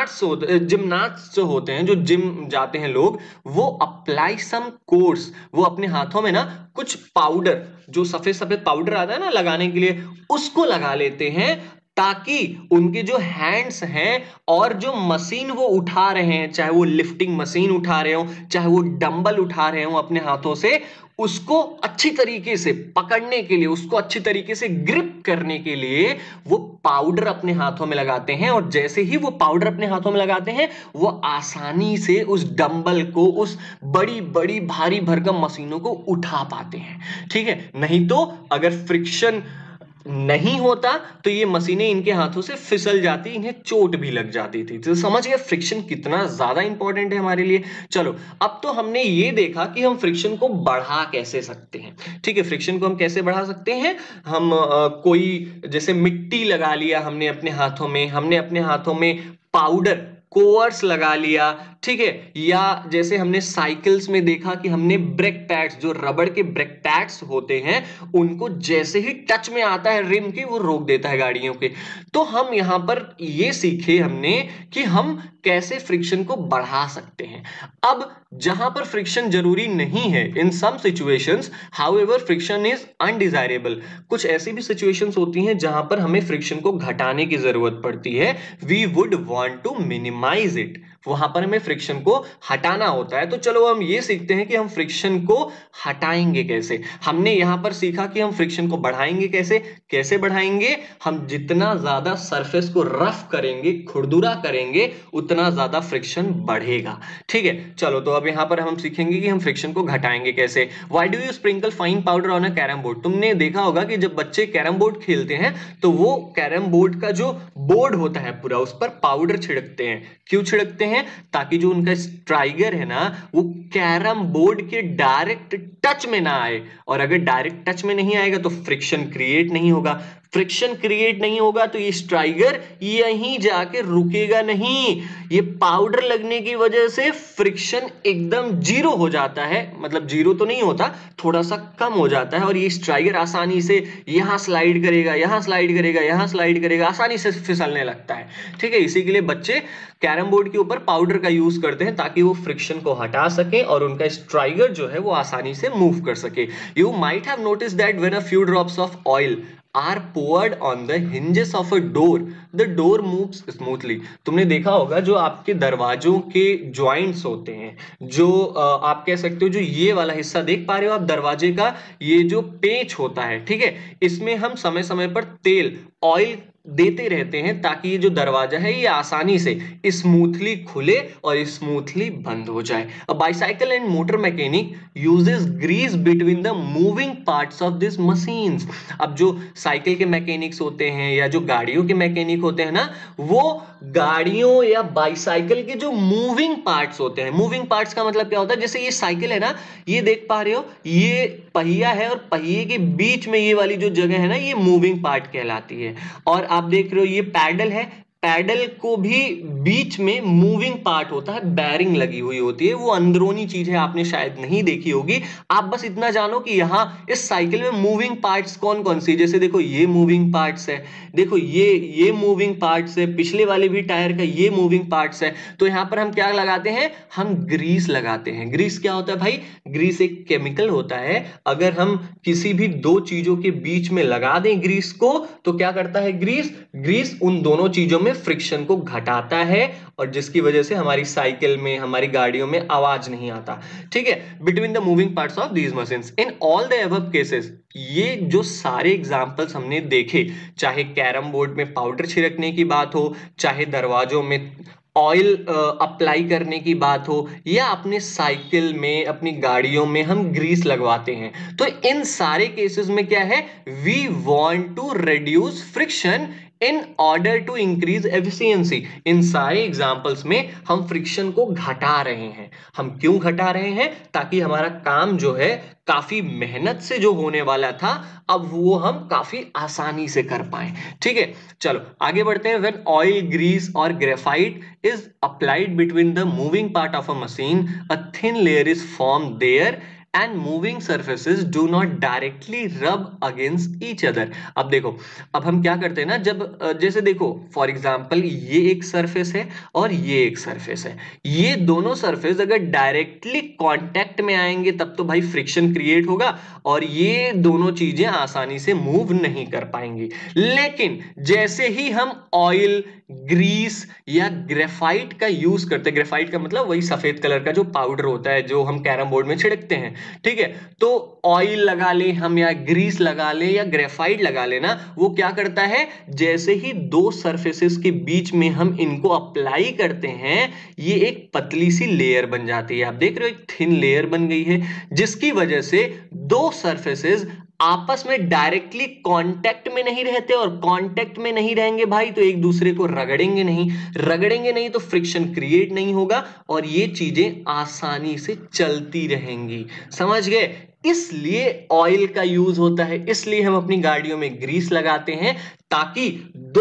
जिम्नास्ट होते हैं, जो जिम जाते हैं लोग, वो अप्लाई सम कोर्स, वो अपने हाथों में ना कुछ पाउडर, जो सफेद सफेद पाउडर आता है ना लगाने के लिए, उसको लगा लेते हैं, ताकि उनके जो हैंड्स हैं और जो मशीन वो उठा रहे हैं, चाहे वो लिफ्टिंग मशीन उठा रहे हो, चाहे वो डंबल उठा रहे हो अपने हाथों से, उसको अच्छी तरीके से पकड़ने के लिए, उसको अच्छी तरीके से ग्रिप करने के लिए वो पाउडर अपने हाथों में लगाते हैं। और जैसे ही वो पाउडर अपने हाथों में लगाते हैं वो आसानी से उस डंबल को, उस बड़ी बड़ी भारी भरकम मशीनों को उठा पाते हैं। ठीक है, नहीं तो अगर फ्रिक्शन नहीं होता तो ये मशीनें इनके हाथों से फिसल जाती, इन्हें चोट भी लग जाती थी। तो समझ गए फ्रिक्शन कितना ज्यादा इंपॉर्टेंट है हमारे लिए। चलो, अब तो हमने ये देखा कि हम फ्रिक्शन को बढ़ा कैसे सकते हैं। ठीक है, फ्रिक्शन को हम कैसे बढ़ा सकते हैं? हम कोई जैसे मिट्टी लगा लिया हमने अपने हाथों में, हमने अपने हाथों में पाउडर, कोर्स लगा लिया, ठीक है, या जैसे हमने साइकिल्स में देखा कि हमने ब्रेक पैड्स, जो रबड़ के ब्रेक पैड्स होते हैं, उनको जैसे ही टच में आता है रिम की, वो रोक देता है गाड़ियों के। तो हम यहां पर ये सीखे हमने कि हम कैसे फ्रिक्शन को बढ़ा सकते हैं। अब जहां पर फ्रिक्शन जरूरी नहीं है, in some situations however friction is undesirable, कुछ ऐसी भी सिचुएशंस होती हैं जहां पर हमें फ्रिक्शन को घटाने की जरूरत पड़ती है, we would want to minimise it, वहां पर हमें फ्रिक्शन को हटाना होता है। तो चलो हम ये सीखते हैं कि हम फ्रिक्शन को हटाएंगे कैसे। हमने यहां पर सीखा कि हम फ्रिक्शन को बढ़ाएंगे कैसे। कैसे बढ़ाएंगे? हम जितना ज्यादा सरफेस को रफ करेंगे, खुरदुरा करेंगे, उतना ज्यादा फ्रिक्शन बढ़ेगा। ठीक है, चलो तो अब यहां पर हम सीखेंगे कि हम फ्रिक्शन को घटाएंगे कैसे। Why do you sprinkle fine powder on a carrom board? तुमने देखा होगा कि जब बच्चे कैरम बोर्ड खेलते हैं तो वो कैरम बोर्ड का जो बोर्ड होता है पूरा, उस पर पाउडर छिड़कते हैं। क्यों छिड़कते हैं? ताकि जो उनका स्ट्राइकर है ना, वो कैरम बोर्ड के डायरेक्ट टच में ना आए, और अगर डायरेक्ट टच में नहीं आएगा तो फ्रिक्शन क्रिएट नहीं होगा। फ्रिक्शन क्रिएट नहीं होगा तो ये स्ट्राइकर यहीं जाके रुकेगा नहीं। ये पाउडर लगने की वजह से फ्रिक्शन एकदम जीरो हो जाता है, मतलब जीरो तो नहीं होता, थोड़ा सा कम हो जाता है, और ये स्ट्राइकर आसानी से यहां स्लाइड करेगा, यहां स्लाइड करेगा, यहां स्लाइड करेगा, आसानी से फिसलने लगता है। ठीक है, इसी के लिए बच्चे कैरम बोर्ड के ऊपर पाउडर का यूज करते हैं ताकि वो फ्रिक्शन को हटा सके और उनका स्ट्राइकर जो है वो आसानी से मूव कर सके। You might have notice that when a few drops of oil are poured on the hinges of a door, the door moves smoothly। तुमने देखा होगा जो आपके दरवाजों के जॉइंट्स होते हैं, जो आप कह सकते हो जो ये वाला हिस्सा देख पा रहे हो आप दरवाजे का, ये जो पेच होता है, ठीक है, इसमें हम समय समय पर तेल, ऑयल देते रहते हैं ताकि ये जो दरवाजा है ये आसानी से स्मूथली खुले और स्मूथली बंद हो जाए। A bicycle and motor mechanic uses grease between the moving parts of this machines. अब जो साइकिल के मैकेनिक्स होते हैं या जो गाड़ियों के मैकेनिक होते हैं ना, वो गाड़ियों या बाइसाइकिल के जो मूविंग पार्ट्स होते हैं, मूविंग पार्ट्स का मतलब क्या होता है, जैसे ये साइकिल है ना, ये देख पा रहे हो, ये पहिया है और पहिए के बीच में ये वाली जो जगह है ना, ये मूविंग पार्ट कहलाती है। और आप देख रहे हो ये पैडल है, पैडल को भी बीच में मूविंग पार्ट होता है, बैरिंग लगी हुई होती है, वो अंदरूनी चीज है, आपने शायद नहीं देखी होगी। आप बस इतना जानो कि यहाँ इस साइकिल में मूविंग पार्ट्स कौन कौन सी, जैसे देखो ये मूविंग पार्ट्स है, देखो ये मूविंग पार्ट्स है, पिछले वाले भी टायर का ये मूविंग पार्ट्स है। तो यहाँ पर हम क्या लगाते हैं? हम ग्रीस लगाते हैं। ग्रीस क्या होता है भाई? ग्रीस एक केमिकल होता है, अगर हम किसी भी दो चीजों के बीच में लगा दें ग्रीस को, तो क्या करता है ग्रीस? ग्रीस उन दोनों चीजों में फ्रिक्शन को घटाता है, और जिसकी वजह से हमारी साइकिल में, हमारी गाड़ियों में आवाज नहीं आता। ठीक है, between the moving parts of these machines in all the above cases. ये जो सारे एग्जांपल्स हमने देखे, चाहे कैरम बोर्ड में पाउडर छिड़कने की बात हो, चाहे दरवाजों में ऑयल अप्लाई करने की बात हो, या अपने साइकिल में, अपनी गाड़ियों में हम ग्रीस लगवाते हैं, तो इन सारे केसेस में क्या है? We want to reduce friction in order to increase efficiency. इन सारे एग्जांपल्स में हम फ्रिक्शन को घटा रहे हैं। हम क्यों घटा रहे हैं? ताकि हमारा काम जो है काफी मेहनत से जो होने वाला था, अब वो हम काफी आसानी से कर पाए। ठीक है, चलो आगे बढ़ते हैं। व्हेन ऑयल, ग्रीस और graphite is applied between the moving part of a machine, a thin layer is form there and moving surfaces do not directly rub against each other। अब देखो, अब हम क्या करते हैं ना, जब जैसे देखो फॉर एग्जांपल ये एक सरफेस है और ये एक सरफेस है, ये दोनों सरफेस अगर डायरेक्टली कांटेक्ट में आएंगे तब तो भाई फ्रिक्शन क्रिएट होगा और ये दोनों चीजें आसानी से मूव नहीं कर पाएंगी। लेकिन जैसे ही हम ऑयल, ग्रीस या ग्रेफाइट का यूज करते हैं, ग्रेफाइट का मतलब वही सफेद कलर का जो पाउडर होता है जो हम कैरम बोर्ड में छिड़कते हैं, ठीक है, तो ऑयल लगा ले हम या ग्रीस लगा ले या ग्रेफाइट लगा लेना, वो क्या करता है? जैसे ही दो सरफेसेस के बीच में हम इनको अप्लाई करते हैं, ये एक पतली सी लेयर बन जाती है। आप देख रहे हो एक थिन लेयर बन गई है, जिसकी वजह से दो सरफेसेस आपस में डायरेक्टली कांटेक्ट में नहीं रहते, और कांटेक्ट में नहीं रहेंगे भाई तो एक दूसरे को रगड़ेंगे नहीं, रगड़ेंगे नहीं तो फ्रिक्शन क्रिएट नहीं होगा, और ये चीजें आसानी से चलती रहेंगी। समझ गए? इसलिए ऑयल का यूज होता है, इसलिए हम अपनी गाड़ियों में ग्रीस लगाते हैं, ताकि दो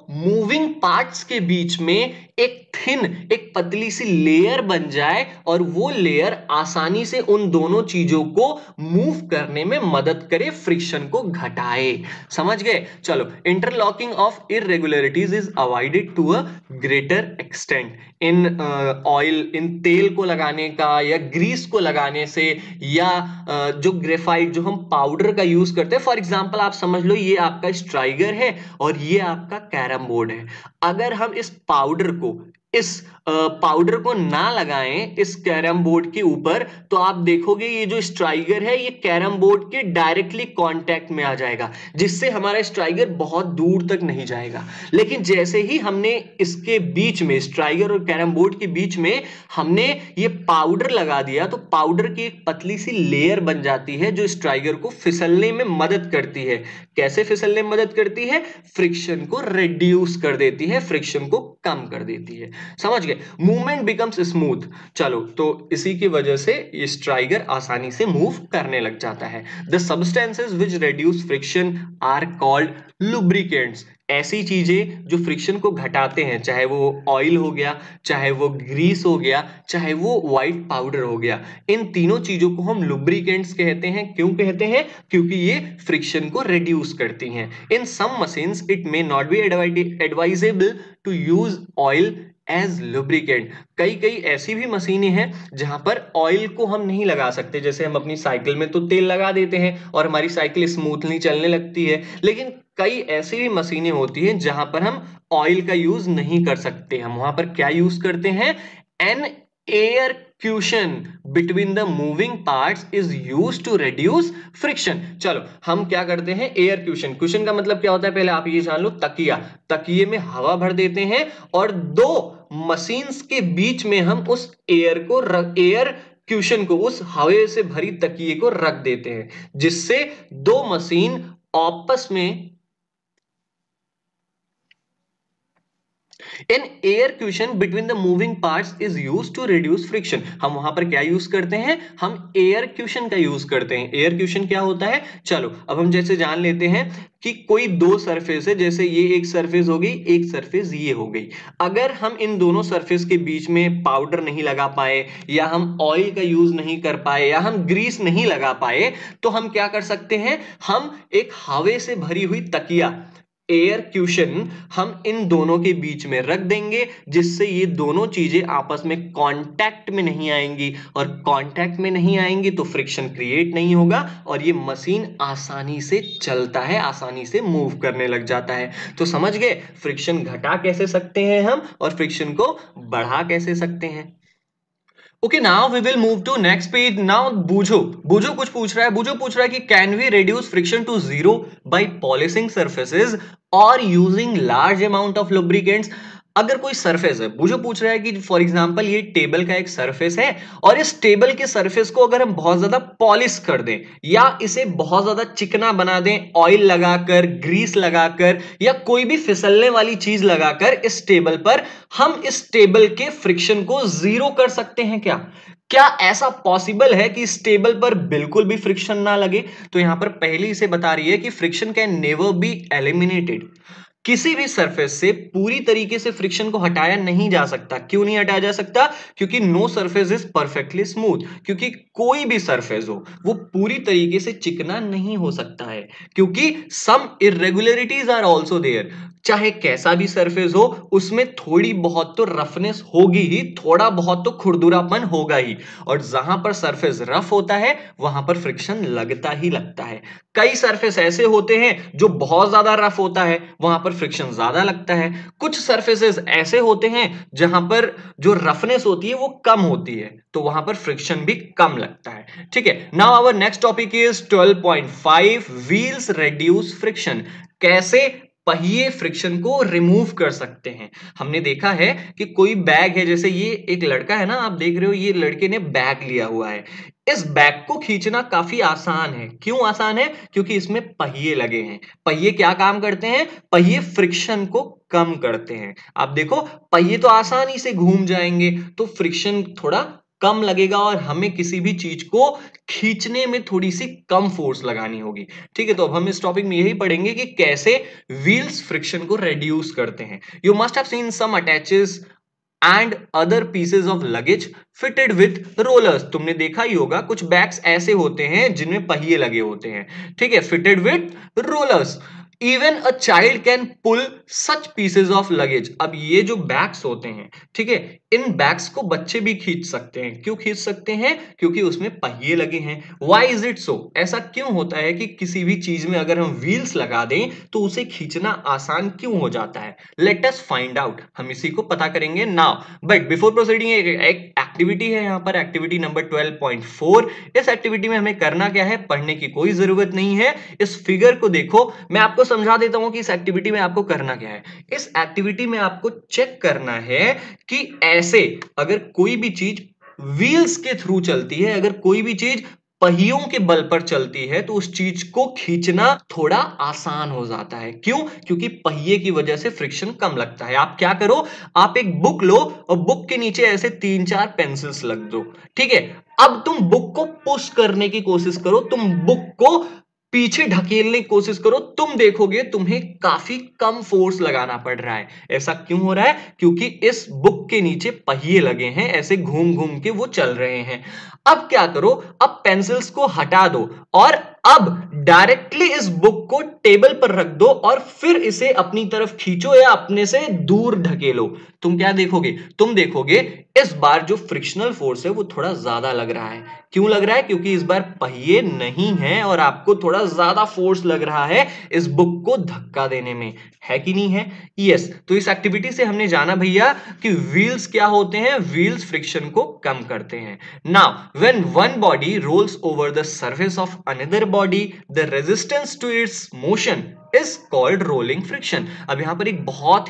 मूविंग पार्ट्स के बीच में एक पतली सी लेयर बन जाए और वो लेयर आसानी से उन दोनों चीजों को मूव करने में मदद करे, फ्रिक्शन को घटाए। समझ गए? चलो, interlocking of irregularities is avoided to a greater extent. In oil, इन तेल को लगाने का या ग्रीस को लगाने से, या जो ग्रेफाइट, जो हम पाउडर का यूज करते हैं, फॉर एग्जांपल आप समझ लो ये आपका स्ट्राइगर है और ये आपका कैरम बोर्ड है। अगर हम इस पाउडर को ना लगाएं इस कैरम बोर्ड के ऊपर, तो आप देखोगे ये जो स्ट्राइगर है ये कैरम बोर्ड के डायरेक्टली कांटेक्ट में आ जाएगा, जिससे हमारा स्ट्राइगर बहुत दूर तक नहीं जाएगा। लेकिन जैसे ही हमने इसके बीच में, स्ट्राइगर और कैरम बोर्ड के बीच में हमने ये पाउडर लगा दिया, तो पाउडर की एक पतली सी लेयर बन जाती है जो स्ट्राइगर को फिसलने में मदद करती है। कैसे फिसलने में मदद करती है? फ्रिक्शन को रिड्यूस कर देती है, फ्रिक्शन को कम कर देती है। समझ गए? Movement becomes smooth. चलो, तो इसी की वजह से ये स्ट्राइगर आसानी से मूव करने लग जाता है। The substances which reduce friction are called lubricants. ऐसी चीजें जो फ्रिक्शन को घटाते हैं, चाहे वो ऑयल हो गया, चाहे वो ग्रीस हो गया, चाहे वो व्हाइट पाउडर हो गया, इन तीनों चीजों को हम लुब्रिकेंट्स कहते हैं। क्यों कहते हैं? क्योंकि ये फ्रिक्शन को रिड्यूस करती हैं। In some machines it may not be advisable to use oil as lubricant. कई कई ऐसी भी मशीनें हैं जहां पर ऑयल को हम नहीं लगा सकते। जैसे हम अपनी साइकिल में तो तेल लगा देते हैं और हमारी साइकिल स्मूथली चलने लगती है, लेकिन कई ऐसी भी मशीनें होती हैं जहां पर हम ऑयल का यूज नहीं कर सकते। हम वहां पर क्या यूज करते हैं? An air cushion between the moving parts is used to reduce friction. चलो, हम क्या करते हैं? Air caution. क्यूशन का मतलब क्या होता है? पहले आप ये जान लो। तकिया, तकिए में हवा भर देते हैं और दो मशीन्स के बीच में हम उस एयर क्यूशन को, उस हवा से भरी तकिए को रख देते हैं, जिससे दो मशीन आपस में An air cushion between the moving parts is used to reduce friction। हम वहां पर क्या यूज करते हैं? हम एयर क्यूशन का यूज करते हैं। एयर क्यूशन क्या होता है? चलो, अब हम जैसे जान लेते हैं कि कोई दो सरफेस है, जैसे ये एक सरफेस हो गई, एक सरफेस ये हो गई। अगर हम इन दोनों सरफेस के बीच में पाउडर नहीं लगा पाए, या हम ऑयल का यूज नहीं कर पाए, या हम ग्रीस नहीं लगा पाए, तो हम क्या कर सकते हैं? हम एक हवा से भरी हुई तकिया, एयर क्यूशन, हम इन दोनों के बीच में रख देंगे, जिससे ये दोनों चीजें आपस में कांटेक्ट में नहीं आएंगी, और कांटेक्ट में नहीं आएंगी तो फ्रिक्शन क्रिएट नहीं होगा और ये मशीन आसानी से चलता है, आसानी से मूव करने लग जाता है। तो समझ गए फ्रिक्शन घटा कैसे सकते हैं हम, और फ्रिक्शन को बढ़ा कैसे सकते हैं। Okay, now we will move to next page. Now Boojho कुछ पूछ रहा है। बूझो पूछ रहा है कि can we reduce friction to zero by polishing surfaces और using large amount of lubricants. अगर कोई सरफेस है, बूझो पूछ रहा है कि फॉर एग्जांपल ये टेबल का एक सरफेस है, और इस टेबल के सरफेस को अगर हम बहुत ज्यादा पॉलिश कर दें, या इसे बहुत ज्यादा चिकना बना दें ऑयल लगाकर, ग्रीस लगाकर, या कोई भी फिसलने वाली चीज लगाकर इस टेबल पर, हम इस टेबल के फ्रिक्शन को जीरो कर सकते हैं क्या? क्या ऐसा पॉसिबल है कि इस टेबल पर बिल्कुल भी फ्रिक्शन ना लगे? तो यहां पर पहले इसे बता रही है कि friction can never be eliminated. किसी भी सरफेस से पूरी तरीके से फ्रिक्शन को हटाया नहीं जा सकता। क्यों नहीं हटाया जा सकता? क्योंकि no surface is perfectly smooth. क्योंकि कोई भी सरफेस हो वो पूरी तरीके से चिकना नहीं हो सकता है, क्योंकि some irregularities are also there. चाहे कैसा भी सरफेस हो, उसमें थोड़ी बहुत तो रफनेस होगी ही, थोड़ा बहुत तो खुरदुरापन होगा ही, और जहां पर सरफेस रफ होता है वहां पर फ्रिक्शन लगता ही लगता है। कई सरफेस ऐसे होते हैं जो बहुत ज्यादा रफ होता है, वहां पर फ्रिक्शन ज्यादा लगता है। कुछ सरफेसेस ऐसे होते हैं जहां पर जो रफनेस होती है वो कम होती है, तो वहां पर फ्रिक्शन भी कम लगता है। ठीक है, now our next topic is 12.5 wheels reduce friction. कैसे पहिए फ्रिक्शन को रिमूव कर सकते हैं। हमने देखा है कि कोई बैग है, जैसे ये एक लड़का है ना, आप देख रहे हो ये लड़के ने बैग लिया हुआ है। इस बैग को खींचना काफी आसान है। क्यों आसान है? क्योंकि इसमें पहिए लगे हैं। पहिए क्या काम करते हैं? पहिए फ्रिक्शन को कम करते हैं। आप देखो पहिए तो आसानी से घूम जाएंगे, तो फ्रिक्शन थोड़ा कम लगेगा और हमें किसी भी चीज को खींचने में थोड़ी सी कम फोर्स लगानी होगी। ठीक है, तो अब हम इस टॉपिक में यही पढ़ेंगे कि कैसे व्हील्स फ्रिक्शन को रेड्यूस करते हैं। You must have seen some attaches and other pieces of luggage fitted with rollers. तुमने देखा ही होगा कुछ बैग्स ऐसे होते हैं जिनमें पहिए लगे होते हैं, ठीक है, fitted with rollers. Even a child can pull such pieces of luggage. अब ये जो बैग्स होते हैं, ठीक है, इन बैग्स को बच्चे भी खींच सकते हैं। क्यों खींच सकते हैं? क्योंकि उसमें पहिए लगे हैं। Why is it so? ऐसा क्यों होता है कि किसी भी चीज में अगर हम व्हील्स लगा दें तो उसे खींचना आसान क्यों हो जाता है? लेट अस फाइंड आउट, हम इसी को पता करेंगे नाउ। बट बिफोर प्रोसीडिंग, एक एक्टिविटी है यहाँ पर, एक्टिविटी नंबर 12.4। इस एक्टिविटी में हमें करना क्या है? पढ़ने की कोई जरूरत नहीं है। इस फिगर को देखो, मैं आपको समझा देता हूं कि इस एक्टिविटी में आपको करना क्या है। इस एक्टिविटी में आपको चेक करना है कि ऐसे अगर कोई भी चीज व्हील्स के थ्रू चलती है, अगर कोई भी चीज पहियों के बल पर चलती है, तो उस चीज को खींचना थोड़ा आसान हो जाता है। क्यों? क्योंकि पहिए की वजह से फ्रिक्शन कम लगता है। आप क्या करो, आप एक बुक लो और बुक के नीचे ऐसे 3-4 पेंसिल्स लग दो, ठीक है। अब तुम बुक को पुश करने की कोशिश करो, तुम बुक को पीछे ढकेलने की कोशिश करो, तुम देखोगे तुम्हें काफी कम फोर्स लगाना पड़ रहा है। ऐसा क्यों हो रहा है? क्योंकि इस बुक के नीचे पहिए लगे हैं, ऐसे घूम घूम के वो चल रहे हैं। अब क्या करो, अब पेंसिल्स को हटा दो और अब डायरेक्टली इस बुक को टेबल पर रख दो और फिर इसे अपनी तरफ खींचो या अपने से दूर ढकेलो। तुम क्या देखोगे? तुम देखोगे इस बार जो फ्रिक्शनल फोर्स है वो थोड़ा ज्यादा लग रहा है। क्यों लग रहा है? क्योंकि इस बार पहिए नहीं है और आपको थोड़ा ज्यादा फोर्स लग रहा है इस बुक को धक्का देने में, है कि नहीं है? यस। तो इस एक्टिविटी से हमने जाना भैया कि व्हील्स क्या होते हैं, व्हील्स फ्रिक्शन को कम करते हैं। Now when one body rolls over the surface of another body, the resistance to its motion is called rolling friction. अब यहां पर एक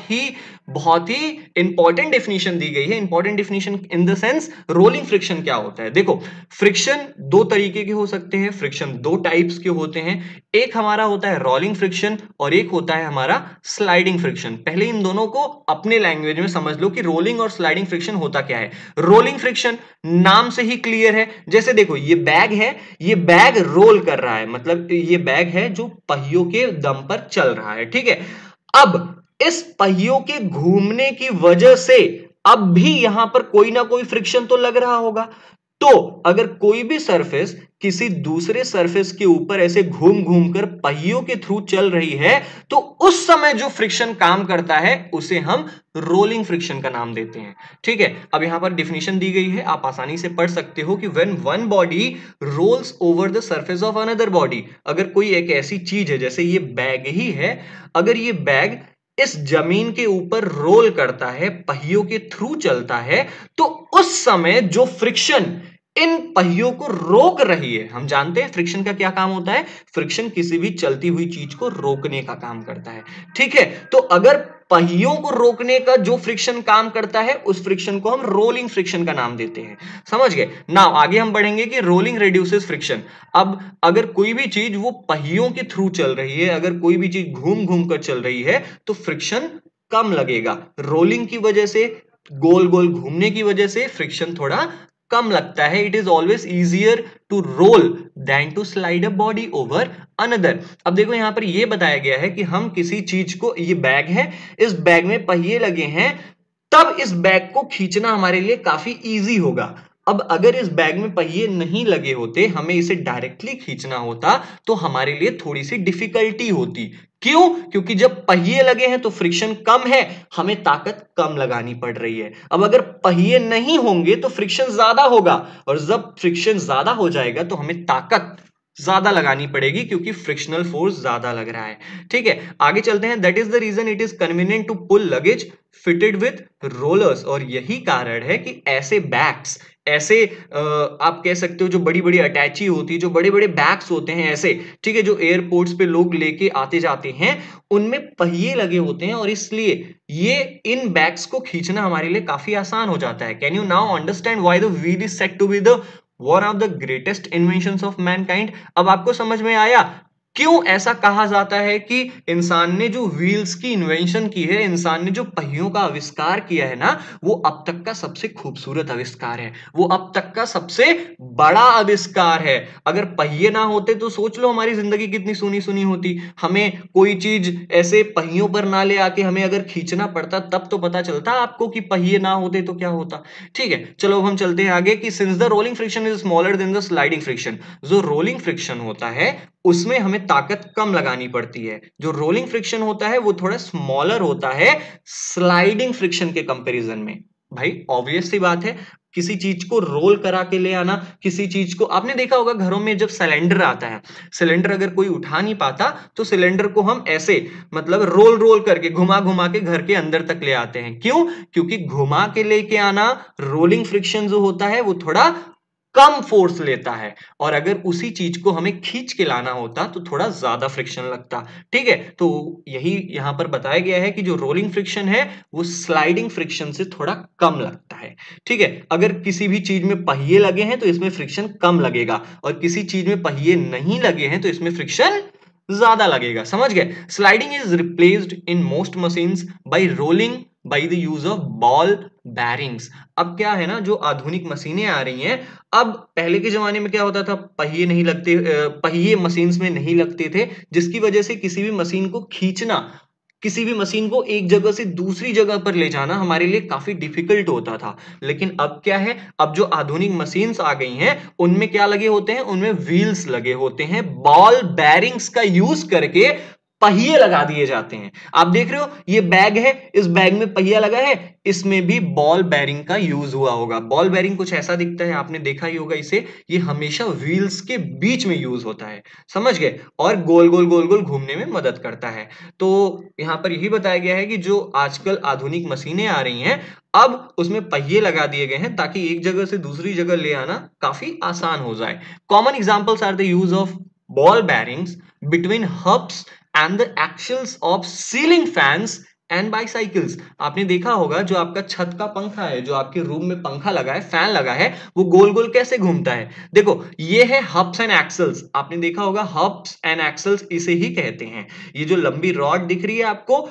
बहुत ही इंपॉर्टेंट डेफिनेशन दी गई है। Important definition in the sense, rolling friction क्या होता है? देखो, फ्रिक्शन दो तरीके के हो सकते हैं, फ्रिक्शन दो टाइप्स के होते हैं। एक हमारा होता है रोलिंग फ्रिक्शन और एक होता है हमारा स्लाइडिंग फ्रिक्शन। पहले इन दोनों को अपने लैंग्वेज में समझ लो कि रोलिंग और स्लाइडिंग फ्रिक्शन होता क्या है। रोलिंग फ्रिक्शन नाम से ही क्लियर है। जैसे देखो, ये बैग है, ये बैग रोल कर रहा है, मतलब ये बैग है जो पहियों के दम पर चल रहा है, ठीक है। अब इस पहियों के घूमने की वजह से अब भी यहां पर कोई ना कोई फ्रिक्शन तो लग रहा होगा। तो अगर कोई भी सरफेस किसी दूसरे सरफेस के ऊपर ऐसे घूम घूम कर पहियों के थ्रू चल रही है, तो उस समय जो फ्रिक्शन काम करता है उसे हम रोलिंग फ्रिक्शन का नाम देते हैं, ठीक है। अब यहां पर डिफिनेशन दी गई है, आप आसानी से पढ़ सकते हो कि when one body rolls over the surface of another body, अगर कोई एक ऐसी चीज है, जैसे ये बैग ही है, अगर ये बैग इस जमीन के ऊपर रोल करता है, पहियों के थ्रू चलता है, तो उस समय जो फ्रिक्शन इन पहियों को रोक रही है, हम जानते हैं फ्रिक्शन का क्या काम होता है, फ्रिक्शन किसी भी चलती हुई चीज को रोकने का काम करता है, ठीक है। तो अगर पहियों को रोकने का जो फ्रिक्शन काम करता है, उस फ्रिक्शन को हम रोलिंग फ्रिक्शन का नाम देते हैं। समझ गए? नाउ आगे हम बढ़ेंगे कि रोलिंग रिड्यूसेस फ्रिक्शन। अब अगर कोई भी चीज वो पहियों के थ्रू चल रही है, अगर कोई भी चीज घूम घूम कर चल रही है, तो फ्रिक्शन कम लगेगा। रोलिंग की वजह से, गोल गोल घूमने की वजह से फ्रिक्शन थोड़ा कम लगता है। It is always easier to roll than to slide a body over another. अब देखो, यहां पर यह बताया गया है कि हम किसी चीज को, ये बैग है, इस बैग में पहिए लगे हैं, तब इस बैग को खींचना हमारे लिए काफी इजी होगा। अब अगर इस बैग में पहिए नहीं लगे होते, हमें इसे डायरेक्टली खींचना होता, तो हमारे लिए थोड़ी सी डिफिकल्टी होती। क्यों? क्योंकि जब पहिए लगे हैं तो फ्रिक्शन कम है, हमें ताकत कम लगानी पड़ रही है। अब अगर पहिए नहीं होंगे तो फ्रिक्शन ज्यादा होगा, और जब फ्रिक्शन ज्यादा हो जाएगा तो हमें ताकत ज्यादा लगानी पड़ेगी, क्योंकि फ्रिक्शनल फोर्स ज्यादा लग रहा है, ठीक है। आगे चलते हैं। That is the reason it is convenient to pull luggage fitted with rollers. और यही कारण है कि ऐसे बैग्स, ऐसे आप कह सकते हो जो बड़ी बड़ी अटैची होती है, जो बड़े बड़े बैग्स होते हैं ऐसे, ठीक है, जो एयरपोर्ट्स पे लोग लेके आते जाते हैं, उनमें पहिए लगे होते हैं, और इसलिए ये इन बैग्स को खींचना हमारे लिए काफी आसान हो जाता है। Can you now understand why the wheel is said to be the one of the greatest inventions of mankind? अब आपको समझ में आया क्यों ऐसा कहा जाता है कि इंसान ने जो व्हील्स की इन्वेंशन की है, इंसान ने जो पहियों का आविष्कार किया है ना, वो अब तक का सबसे खूबसूरत आविष्कार है, वो अब तक का सबसे बड़ा आविष्कार है। अगर पहिए ना होते तो सोच लो हमारी जिंदगी कितनी सुनी सुनी होती। हमें कोई चीज ऐसे पहियों पर ना ले आके हमें अगर खींचना पड़ता तब तो पता चलता आपको कि पहिए ना होते तो क्या होता। ठीक है, चलो अब हम चलते हैं आगे कि since the rolling friction is smaller than the sliding friction, जो रोलिंग फ्रिक्शन होता है उसमें हमें ताकत कम लगानी पड़ती है। जो रोलिंग फ्रिक्शन होता है वो थोड़ा स्मॉलर होता है स्लाइडिंग फ्रिक्शन के कंपैरिजन में। भाई ऑब्वियस सी बात है, किसी चीज को रोल करा के ले आना, किसी चीज को आपने देखा होगा घरों में जब सिलेंडर आता है, सिलेंडर अगर कोई उठा नहीं पाता तो सिलेंडर को हम ऐसे मतलब रोल रोल करके घुमा घुमा के घर के अंदर तक ले आते हैं। क्यों? क्योंकि घुमा के लेके आना रोलिंग फ्रिक्शन जो होता है वो थोड़ा कम फोर्स लेता है, और अगर उसी चीज को हमें खींच के लाना होता तो थोड़ा ज्यादा फ्रिक्शन लगता। ठीक है, तो यही यहां पर बताया गया है कि जो रोलिंग फ्रिक्शन है वो स्लाइडिंग फ्रिक्शन से थोड़ा कम लगता है। ठीक है, अगर किसी भी चीज में पहिए लगे हैं तो इसमें फ्रिक्शन कम लगेगा, और किसी चीज में पहिए नहीं लगे हैं तो इसमें फ्रिक्शन ज्यादा लगेगा। समझ गए? Sliding is replaced in most machines by rolling by the use of ball bearings. अब क्या है ना, जो आधुनिक मशीनें आ रही हैं, अब पहले के जमाने में क्या होता था, पहिए नहीं लगते, पहिए मशीन्स में नहीं लगते थे, जिसकी वजह से किसी भी मशीन को खींचना, किसी भी मशीन को एक जगह से दूसरी जगह पर ले जाना हमारे लिए काफी डिफिकल्ट होता था। लेकिन अब क्या है, अब जो आधुनिक मशीन्स आ गई हैं उनमें क्या लगे होते हैं, उनमें व्हील्स लगे होते हैं, बॉल बैरिंग्स का यूज करके पहिए लगा दिए जाते हैं। आप देख रहे हो ये बैग है, इस बैग में पहिया लगा है, इसमें भी बॉल बैरिंग का यूज हुआ होगा। बॉल बैरिंग कुछ ऐसा दिखता है, आपने देखा ही होगा इसे, ये हमेशा व्हील्स के बीच में यूज होता है। समझ गए? और गोल गोल गोल गोल घूमने में मदद करता है। तो यहां पर यही बताया गया है कि जो आजकल आधुनिक मशीनें आ रही हैं, अब उसमें पहिए लगा दिए गए हैं ताकि एक जगह से दूसरी जगह ले आना काफी आसान हो जाए। Common examples are the use of ball bearings between hubs and the axles of ceiling fans and bicycles. आपने देखा होगा जो आपका छत का पंखा है, जो आपके रूम में पंखा लगा है, फैन लगा है, वो गोल गोल कैसे घूमता है? देखो ये है हब्स एंड एक्सल्स। आपने देखा होगा हब्स एंड एक्सल्स इसे ही कहते हैं। ये जो लंबी रॉड दिख रही है आपको,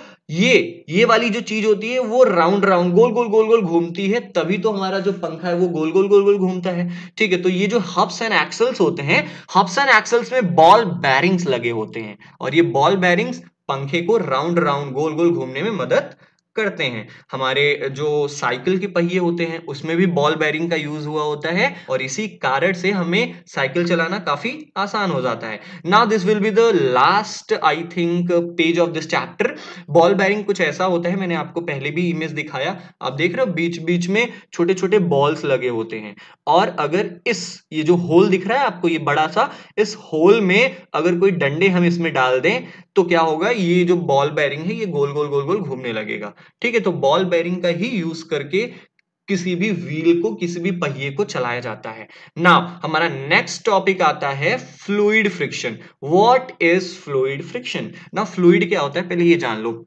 ये वाली जो चीज होती है वो राउंड राउंड गोल गोल गोल गोल घूमती है, तभी तो हमारा जो पंखा है वो गोल गोल गोल गोल घूमता है। ठीक है, तो ये जो हब्स एंड एक्सल्स होते हैं, हब्स एंड एक्सल्स में बॉल बैरिंग्स लगे होते हैं, और ये बॉल बैरिंग्स पंखे को राउंड राउंड गोल गोल घूमने में मदद करते हैं। हमारे जो साइकिल के पहिए होते हैं उसमें भी बॉल बेरिंग का यूज हुआ होता है, और इसी कारण से हमें साइकिल चलाना काफी आसान हो जाता है। Now this will be the last I think page of this chapter. Ball bearing कुछ ऐसा होता है, मैंने आपको पहले भी इमेज दिखाया, आप देख रहे हो बीच बीच में छोटे छोटे बॉल्स लगे होते हैं, और अगर ये जो होल दिख रहा है आपको, ये बड़ा सा, इस होल में अगर कोई डंडे हम इसमें डाल दें तो क्या होगा, ये जो बॉल बेरिंग है ये गोल गोल गोल गोल घूमने लगेगा। ठीक है, तो बॉल बेरिंग का ही यूज करके किसी भी व्हील को, किसी भी पहिए को चलाया जाता है। नाउ हमारा नेक्स्ट टॉपिक आता है fluid friction. What is fluid friction? Now fluid क्या होता है पहले ये जान लो।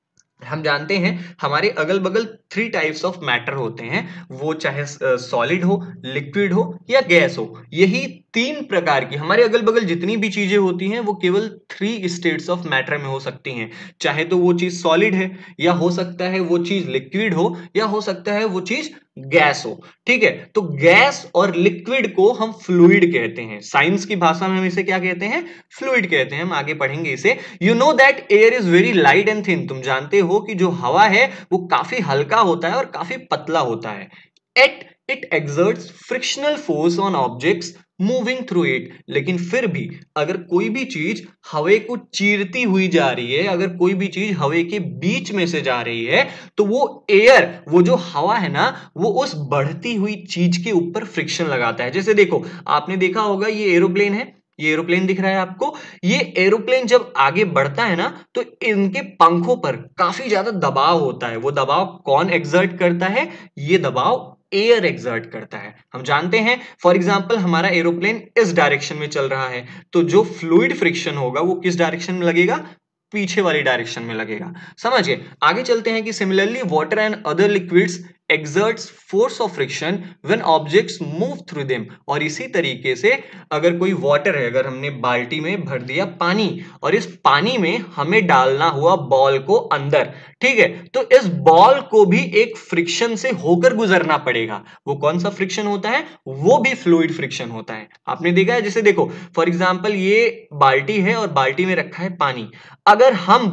हम जानते हैं हमारे अगल बगल 3 टाइप्स ऑफ मैटर होते हैं, वो चाहे सॉलिड हो, लिक्विड हो या गैस हो। यही 3 प्रकार की हमारे अगल बगल जितनी भी चीजें होती हैं वो केवल 3 स्टेट्स ऑफ मैटर में हो सकती हैं। चाहे तो वो चीज सॉलिड है, या हो सकता है वो चीज लिक्विड हो, या हो सकता है वो चीज गैस हो। ठीक है, तो गैस और लिक्विड को हम फ्लूइड कहते हैं। साइंस की भाषा में हम इसे क्या कहते हैं? फ्लूइड कहते हैं। हम आगे पढ़ेंगे इसे। You know that air is very light and thin. तुम जानते हो कि जो हवा है वो काफी हल्का होता है और काफी पतला होता है। At it exerts frictional force on objects moving through it। लेकिन फिर भी अगर कोई भी चीज हवा को चीरती हुई जा रही है, अगर कोई भी चीज हवा के बीच में से जा रही है, तो वो एयर, वो जो हवा है ना, वो उस बढ़ती हुई चीज के ऊपर फ्रिक्शन लगाता है। जैसे देखो, आपने देखा होगा ये एरोप्लेन है, ये एरोप्लेन दिख रहा है आपको, ये एरोप्लेन जब आगे बढ़ता है ना तो इनके पंखों पर काफी ज्यादा दबाव होता है। वो दबाव कौन एक्सर्ट करता है? ये दबाव एयर एक्सर्ट करता है। हम जानते हैं फॉर एग्जांपल हमारा एरोप्लेन इस डायरेक्शन में चल रहा है, तो जो फ्लूइड फ्रिक्शन होगा वो किस डायरेक्शन में लगेगा? पीछे वाली डायरेक्शन में लगेगा। समझिए, आगे चलते हैं कि similarly water and other liquids exerts force of friction when objects move through them। और इसी तरीके से अगर कोई वाटर है, अगर हमने बाल्टी में भर दिया पानी और इस पानी में हमें डालना हुआ बॉल को अंदर, ठीक है, तो इस बॉल को भी एक फ्रिक्शन से होकर गुजरना पड़ेगा। वो कौन सा फ्रिक्शन होता है? वो भी फ्लूइड फ्रिक्शन होता है। आपने देखा है, जैसे देखो फॉर एग्जांपल ये बाल्टी है और बाल्टी में रखा है पानी। अगर हम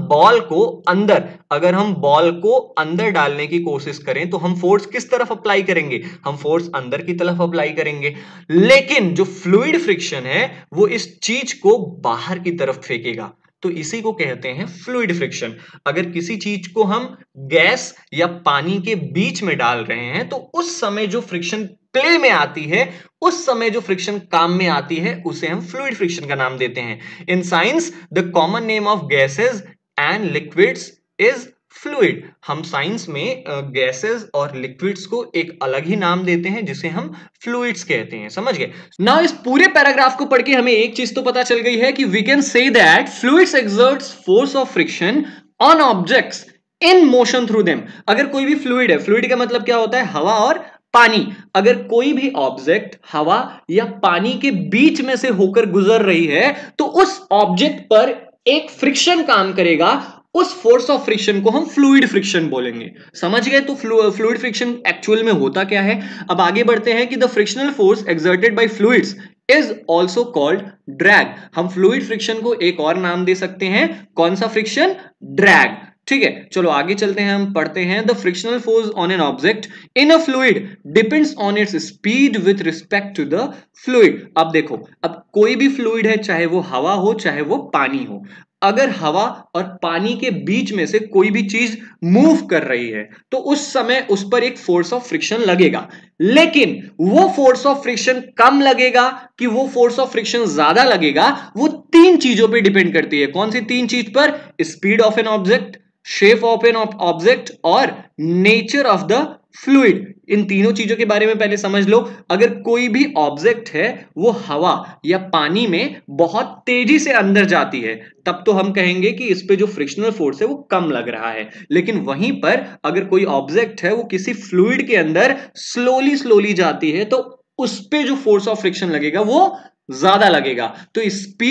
बॉल को अंदर डालने की कोशिश करें तो हम फोर्स किस तरफ अप्लाई करेंगे? हम फोर्स अंदर की तरफ अप्लाई करेंगे। लेकिन जो फ्लूइड फ्रिक्शन है वो इस चीज को बाहर की तरफ फेंकेगा, तो इसी को कहते हैं फ्लूइड फ्रिक्शन। अगर किसी चीज को हम गैस या पानी के बीच में डाल रहे हैं तो उस समय जो फ्रिक्शन प्ले में आती है, उस समय जो फ्रिक्शन काम में आती है, उसे हम फ्लूइड फ्रिक्शन का नाम देते हैं। In science the common name of gases and liquids is fluid. हम साइंस में गैसेस और लिक्विड्स को एक अलग ही नाम देते हैं जिसे हम फ्लूइड्स कहते हैं। समझ गए? नाउ इस पूरे पैराग्राफ को पढ़ के हमें एक चीज तो पता चल गई है कि we can say that fluids exerts force of friction on objects in motion through them. अगर कोई भी फ्लूइड है, फ्लूइड का मतलब क्या होता है? हवा और पानी। अगर कोई भी ऑब्जेक्ट हवा या पानी के बीच में से होकर गुजर रही है तो उस ऑब्जेक्ट पर एक फ्रिक्शन काम करेगा। उस फोर्स ऑफ फ्रिक्शन को हम फ्लूइड फ्रिक्शन बोलेंगे। समझ गए? तो फ्लूइड फ्रिक्शन एक्चुअल में होता क्या है। अब आगे बढ़ते हैं कि the frictional force exerted by fluids is also called drag. हम फ्लूइड फ्रिक्शन को एक और नाम दे सकते हैं। कौन सा फ्रिक्शन? ड्रैग। ठीक है, चलो आगे चलते हैं। हम पढ़ते हैं the frictional force on an object in a fluid depends on its speed with respect to the fluid. अब देखो, अब कोई भी फ्लूइड है, चाहे वो हवा हो चाहे वो पानी हो, अगर हवा और पानी के बीच में से कोई भी चीज मूव कर रही है तो उस समय उस पर एक फोर्स ऑफ फ्रिक्शन लगेगा। लेकिन वो फोर्स ऑफ फ्रिक्शन कम लगेगा कि वो फोर्स ऑफ फ्रिक्शन ज्यादा लगेगा, वो तीन चीजों पे डिपेंड करती है। कौन सी तीन चीज पर? Speed of an object, shape of an object और नेचर ऑफ द फ्लूइड। इन तीनों चीजों के बारे में पहले समझ लो। अगर कोई भी ऑब्जेक्ट है वो हवा या पानी में बहुत तेजी से अंदर जाती है तब तो हम कहेंगे कि इस पे जो फ्रिक्शनल फोर्स है वो कम लग रहा है। लेकिन वहीं पर अगर कोई ऑब्जेक्ट है वो किसी फ्लूइड के अंदर स्लोली स्लोली जाती है तो उस पे जो फोर्स ऑफ फ्रिक्शन लगेगा वो ज्यादा लगेगा। तो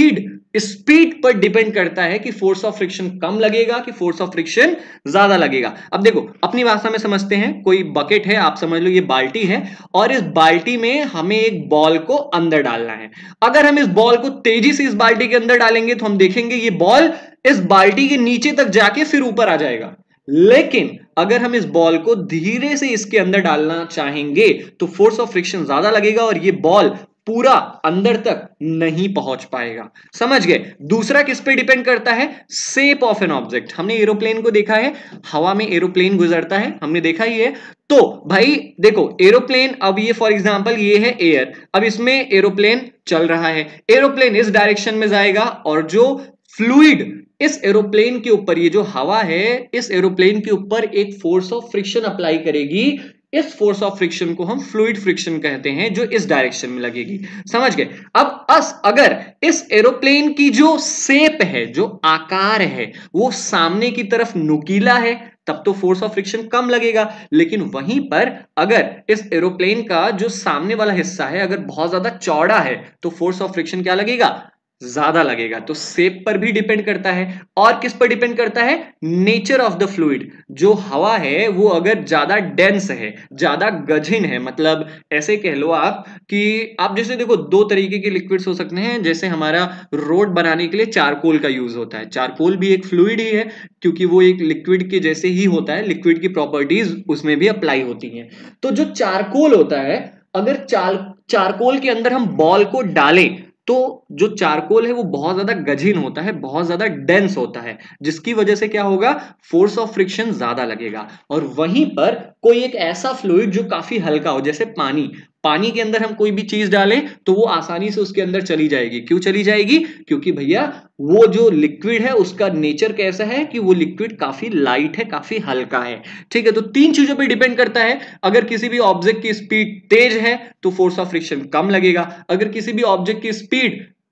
स्पीड पर डिपेंड करता है कि फोर्स ऑफ फ्रिक्शन कम लगेगा कि फोर्स ऑफ फ्रिक्शन ज्यादा लगेगा। अब देखो अपनी भाषा में समझते हैं। कोई बकेट है, आप समझ लो ये बाल्टी है, और इस बाल्टी में हमें एक बॉल को अंदर डालना है। अगर हम इस बॉल को तेजी से इस बाल्टी के अंदर डालेंगे तो हम देखेंगे ये बॉल इस बाल्टी के नीचे तक जाके फिर ऊपर आ जाएगा। लेकिन अगर हम इस बॉल को धीरे से इसके अंदर डालना चाहेंगे तो फोर्स ऑफ फ्रिक्शन ज्यादा लगेगा और ये बॉल पूरा अंदर तक नहीं पहुंच पाएगा। समझ गए? दूसरा किस पे डिपेंड करता है? Shape of an object. हमने एरोप्लेन को देखा है, हवा में एरोप्लेन गुजरता है, हमने देखा ही है। तो भाई देखो एरोप्लेन, अब ये फॉर एग्जांपल ये है एयर, अब इसमें एरोप्लेन चल रहा है, एरोप्लेन इस डायरेक्शन में जाएगा और जो फ्लूइड इस एरोप्लेन के ऊपर, ये जो हवा है इस एरोप्लेन के ऊपर एक फोर्स ऑफ फ्रिक्शन अप्लाई करेगी। इस फोर्स ऑफ फ्रिक्शन को हम फ्लूइड फ्रिक्शन कहते हैं, जो इस डायरेक्शन में लगेगी। समझ गए? अब अगर इस एरोप्लेन की जो शेप है, जो आकार है, वो सामने की तरफ नुकीला है तब तो फोर्स ऑफ फ्रिक्शन कम लगेगा। लेकिन वहीं पर अगर इस एरोप्लेन का जो सामने वाला हिस्सा है अगर बहुत ज्यादा चौड़ा है तो फोर्स ऑफ फ्रिक्शन क्या लगेगा? ज्यादा लगेगा। तो शेप पर भी डिपेंड करता है। और किस पर डिपेंड करता है? Nature of the fluid. जो हवा है वो अगर ज्यादा डेंस है, ज्यादा गहन है, मतलब ऐसे कह लो आप कि आप जैसे देखो दो तरीके के लिक्विड्स हो सकते हैं। जैसे हमारा रोड बनाने के लिए चारकोल का यूज होता है। चारकोल भी एक फ्लूइड ही है क्योंकि वो एक लिक्विड के जैसे ही होता है, लिक्विड की प्रॉपर्टीज उसमें भी अप्लाई होती हैं। तो जो चारकोल होता है, अगर चारकोल के अंदर हम बॉल को डालें तो जो चारकोल है वो बहुत ज्यादा गहन होता है, बहुत ज्यादा डेंस होता है, जिसकी वजह से क्या होगा? फोर्स ऑफ फ्रिक्शन ज्यादा लगेगा। और वहीं पर कोई एक ऐसा फ्लूइड जो काफी हल्का हो, जैसे पानी के अंदर हम कोई भी चीज डालें तो वो आसानी से उसके अंदर चली जाएगी। क्यों चली जाएगी? क्योंकि भैया वो जो लिक्विड है उसका नेचर कैसा है कि वो लिक्विड काफी लाइट है, काफी हल्का है। ठीक है, तो तीन चीजों पे डिपेंड करता है। अगर किसी भी ऑब्जेक्ट की स्पीड तेज है तो फोर्स ऑफ फ्रिक्शन कम लगेगा। अगर किसी भी ऑब्जेक्ट की स्पीड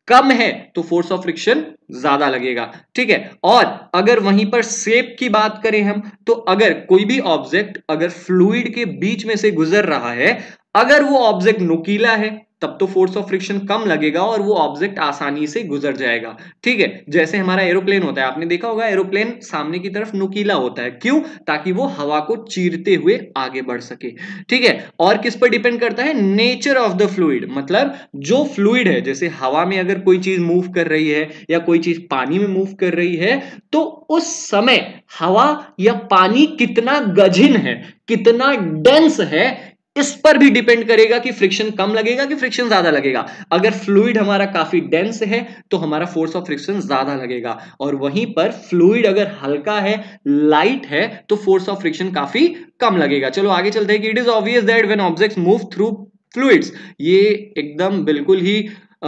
कम है तो फोर्स ऑफ फ्रिक्शन ज्यादा लगेगा, ठीक है। और अगर वहीं पर शेप की बात करें हम, तो अगर कोई भी ऑब्जेक्ट अगर फ्लूइड के बीच में से गुजर रहा है, अगर वो ऑब्जेक्ट नुकीला है तब तो फोर्स ऑफ फ्रिक्शन कम लगेगा और वो ऑब्जेक्ट आसानी से गुजर जाएगा, ठीक है। जैसे हमारा एरोप्लेन होता है, आपने देखा होगा एरोप्लेन सामने की तरफ नुकीला होता है, क्यों? ताकि वो हवा को चीरते हुए आगे बढ़ सके, ठीक है। और किस पर डिपेंड करता है? नेचर ऑफ द फ्लूइड, मतलब जो फ्लूइड है, जैसे हवा में अगर कोई चीज मूव कर रही है या कोई चीज पानी में मूव कर रही है, तो उस समय हवा या पानी कितना गजिन है, कितना डेंस है, इस पर भी डिपेंड करेगा कि फ्रिक्शन कम लगेगा कि फ्रिक्शन ज्यादा लगेगा। अगर फ्लूइड हमारा काफी डेंस है तो हमारा फोर्स ऑफ फ्रिक्शन ज्यादा लगेगा, और वहीं पर फ्लूइड अगर हल्का है, लाइट है, तो फोर्स ऑफ फ्रिक्शन काफी कम लगेगा। चलो आगे चलते हैं कि it is obvious that when objects move through fluids, ये एकदम बिल्कुल ही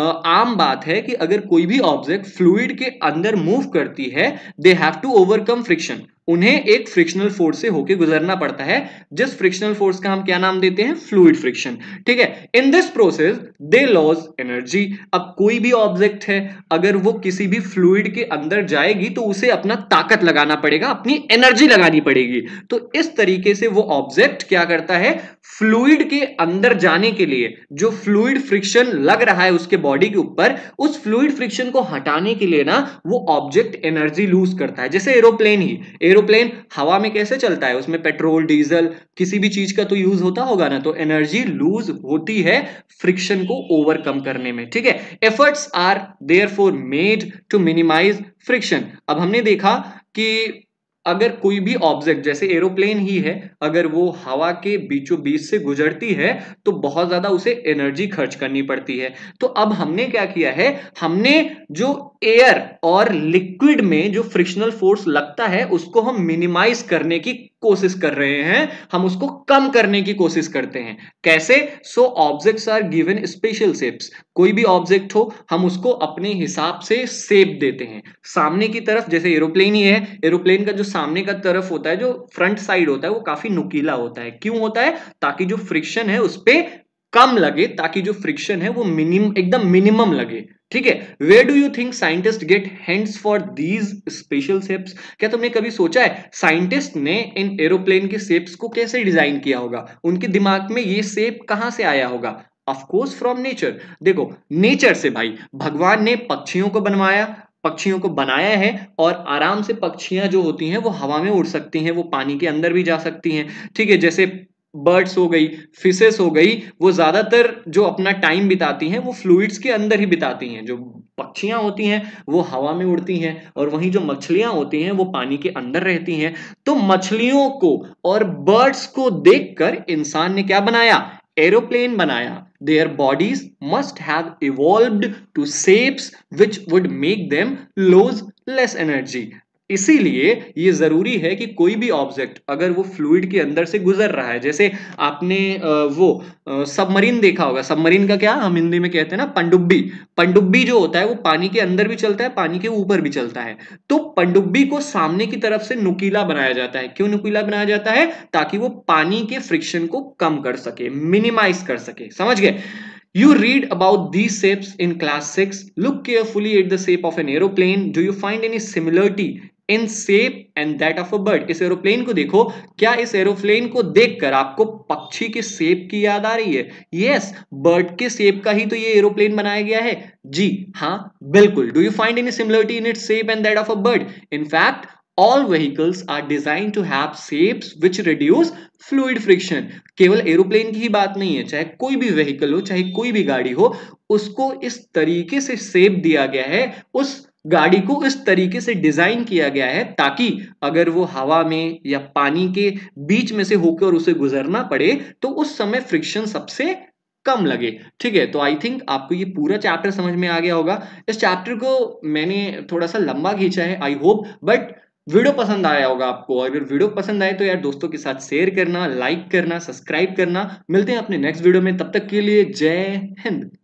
आम बात है कि अगर कोई भी ऑब्जेक्ट फ्लूइड के अंदर मूव करती है, they have to overcome friction, उन्हें एक फ्रिक्शनल फोर्स से होकर गुजरना पड़ता है, जिस फ्रिक्शनल फोर्स का हम क्या नाम देते हैं? फ्लूइड फ्रिक्शन, ठीक है। In this process they lose energy. अब कोई भी ऑब्जेक्ट है, अगर वो किसी भी फ्लूइड के अंदर जाएगी तो उसे अपना ताकत लगाना पड़ेगा, अपनी एनर्जी लगानी पड़ेगी। तो इस तरीके से वो ऑब्जेक्ट क्या करता है? फ्लूइड के अंदर जाने के लिए जो फ्लूइड फ्रिक्शन लग रहा है उसके बॉडी के ऊपर, उस फ्लूइड फ्रिक्शन को हटाने के लिए ना वो ऑब्जेक्ट एनर्जी लूज करता है। जैसे एरोप्लेन ही, एरोप्लेन हवा में कैसे चलता है? उसमें पेट्रोल, डीजल, किसी भी चीज का तो यूज होता होगा ना, तो एनर्जी लूज होती है फ्रिक्शन को ओवरकम करने में, ठीक है। Efforts are therefore made to minimize friction. अब हमने देखा कि अगर कोई भी ऑब्जेक्ट जैसे एरोप्लेन ही है, अगर वो हवा के बीचों बीच से गुजरती है तो बहुत ज्यादा उसे एनर्जी खर्च करनी पड़ती है। तो अब हमने क्या किया है? हमने जो एयर और लिक्विड में जो फ्रिक्शनल फोर्स लगता है उसको हम मिनिमाइज करने की कोशिश कर रहे हैं, हम उसको कम करने की कोशिश करते हैं। कैसे? So objects are given special shapes. कोई भी ऑब्जेक्ट हो, हम उसको अपने हिसाब से शेप देते हैं। सामने की तरफ जैसे एरोप्लेन ही है, एरोप्लेन का जो सामने का तरफ होता है, जो फ्रंट साइड होता है, वो काफी नुकीला होता है। क्यों होता है? ताकि जो फ्रिक्शन है उस पर कम लगे, ताकि जो फ्रिक्शन है वो एकदम मिनिमम लगे, ठीक है। Where do you think scientist get hands for these special shapes? क्या तुमने कभी सोचा है साइंटिस्ट ने इन एरोप्लेन के शेप्स को कैसे डिजाइन किया होगा? उनके दिमाग में ये शेप कहां से आया होगा? Of course from nature. देखो, नेचर से भाई, भगवान ने पक्षियों को बनवाया, पक्षियों को बनाया है, और आराम से पक्षियां जो होती हैं वो हवा में उड़ सकती हैं, वो पानी के अंदर भी जा सकती हैं, ठीक है। जैसे बर्ड्स हो गई, फिशेस हो गई, वो ज्यादातर जो अपना टाइम बिताती हैं वो फ्लूइड्स के अंदर ही बिताती हैं। जो पक्षियां होती हैं वो हवा में उड़ती हैं, और वहीं जो मछलियां होती हैं वो पानी के अंदर रहती हैं। तो मछलियों को और बर्ड्स को देखकर इंसान ने क्या बनाया? एरोप्लेन बनाया। Their bodies must have evolved to shapes which would make them lose less energy. इसीलिए ये जरूरी है कि कोई भी ऑब्जेक्ट अगर वो फ्लूइड के अंदर से गुजर रहा है, जैसे आपने वो सबमरीन देखा होगा। सबमरीन का क्या हम हिंदी में कहते हैं ना, पनडुब्बी। पनडुब्बी जो होता है वो पानी के अंदर भी चलता है, पानी के ऊपर भी चलता है। तो पनडुब्बी को सामने की तरफ से नुकीला बनाया जाता है। क्यों नुकीला बनाया जाता है? ताकि वो पानी के फ्रिक्शन को कम कर सके, मिनिमाइज कर सके, समझ गए? You read about these shapes in class 6. Look carefully at the shape of an aeroplane. Do you find any similarity in shape and that of a bird? इस एरोप्लेन को देखो, क्या इस एरोप्लेन को देखकर आपको पक्षी के शेप की याद आ रही है? यस, बर्ड के शेप का ही तो ये एरोप्लेन बनाया गया है। जी हाँ, बिल्कुल। Do you find any similarity in its shape and that of a bird? In fact all vehicles are designed to have shapes which reduce fluid friction. केवल एरोप्लेन की ही बात नहीं है, चाहे कोई भी व्हीकल हो, चाहे कोई भी गाड़ी हो, उसको इस तरीके से शेप दिया गया है, उस गाड़ी को इस तरीके से डिजाइन किया गया है ताकि अगर वो हवा में या पानी के बीच में से होकर उसे गुजरना पड़े तो उस समय फ्रिक्शन सबसे कम लगे, ठीक है। तो आई थिंक आपको ये पूरा चैप्टर समझ में आ गया होगा। इस चैप्टर को मैंने थोड़ा सा लंबा खींचा है, आई होप, बट वीडियो पसंद आया होगा आपको। अगर वीडियो पसंद आए तो यार दोस्तों के साथ शेयर करना, लाइक करना, सब्सक्राइब करना। मिलते हैं अपने नेक्स्ट वीडियो में, तब तक के लिए जय हिंद।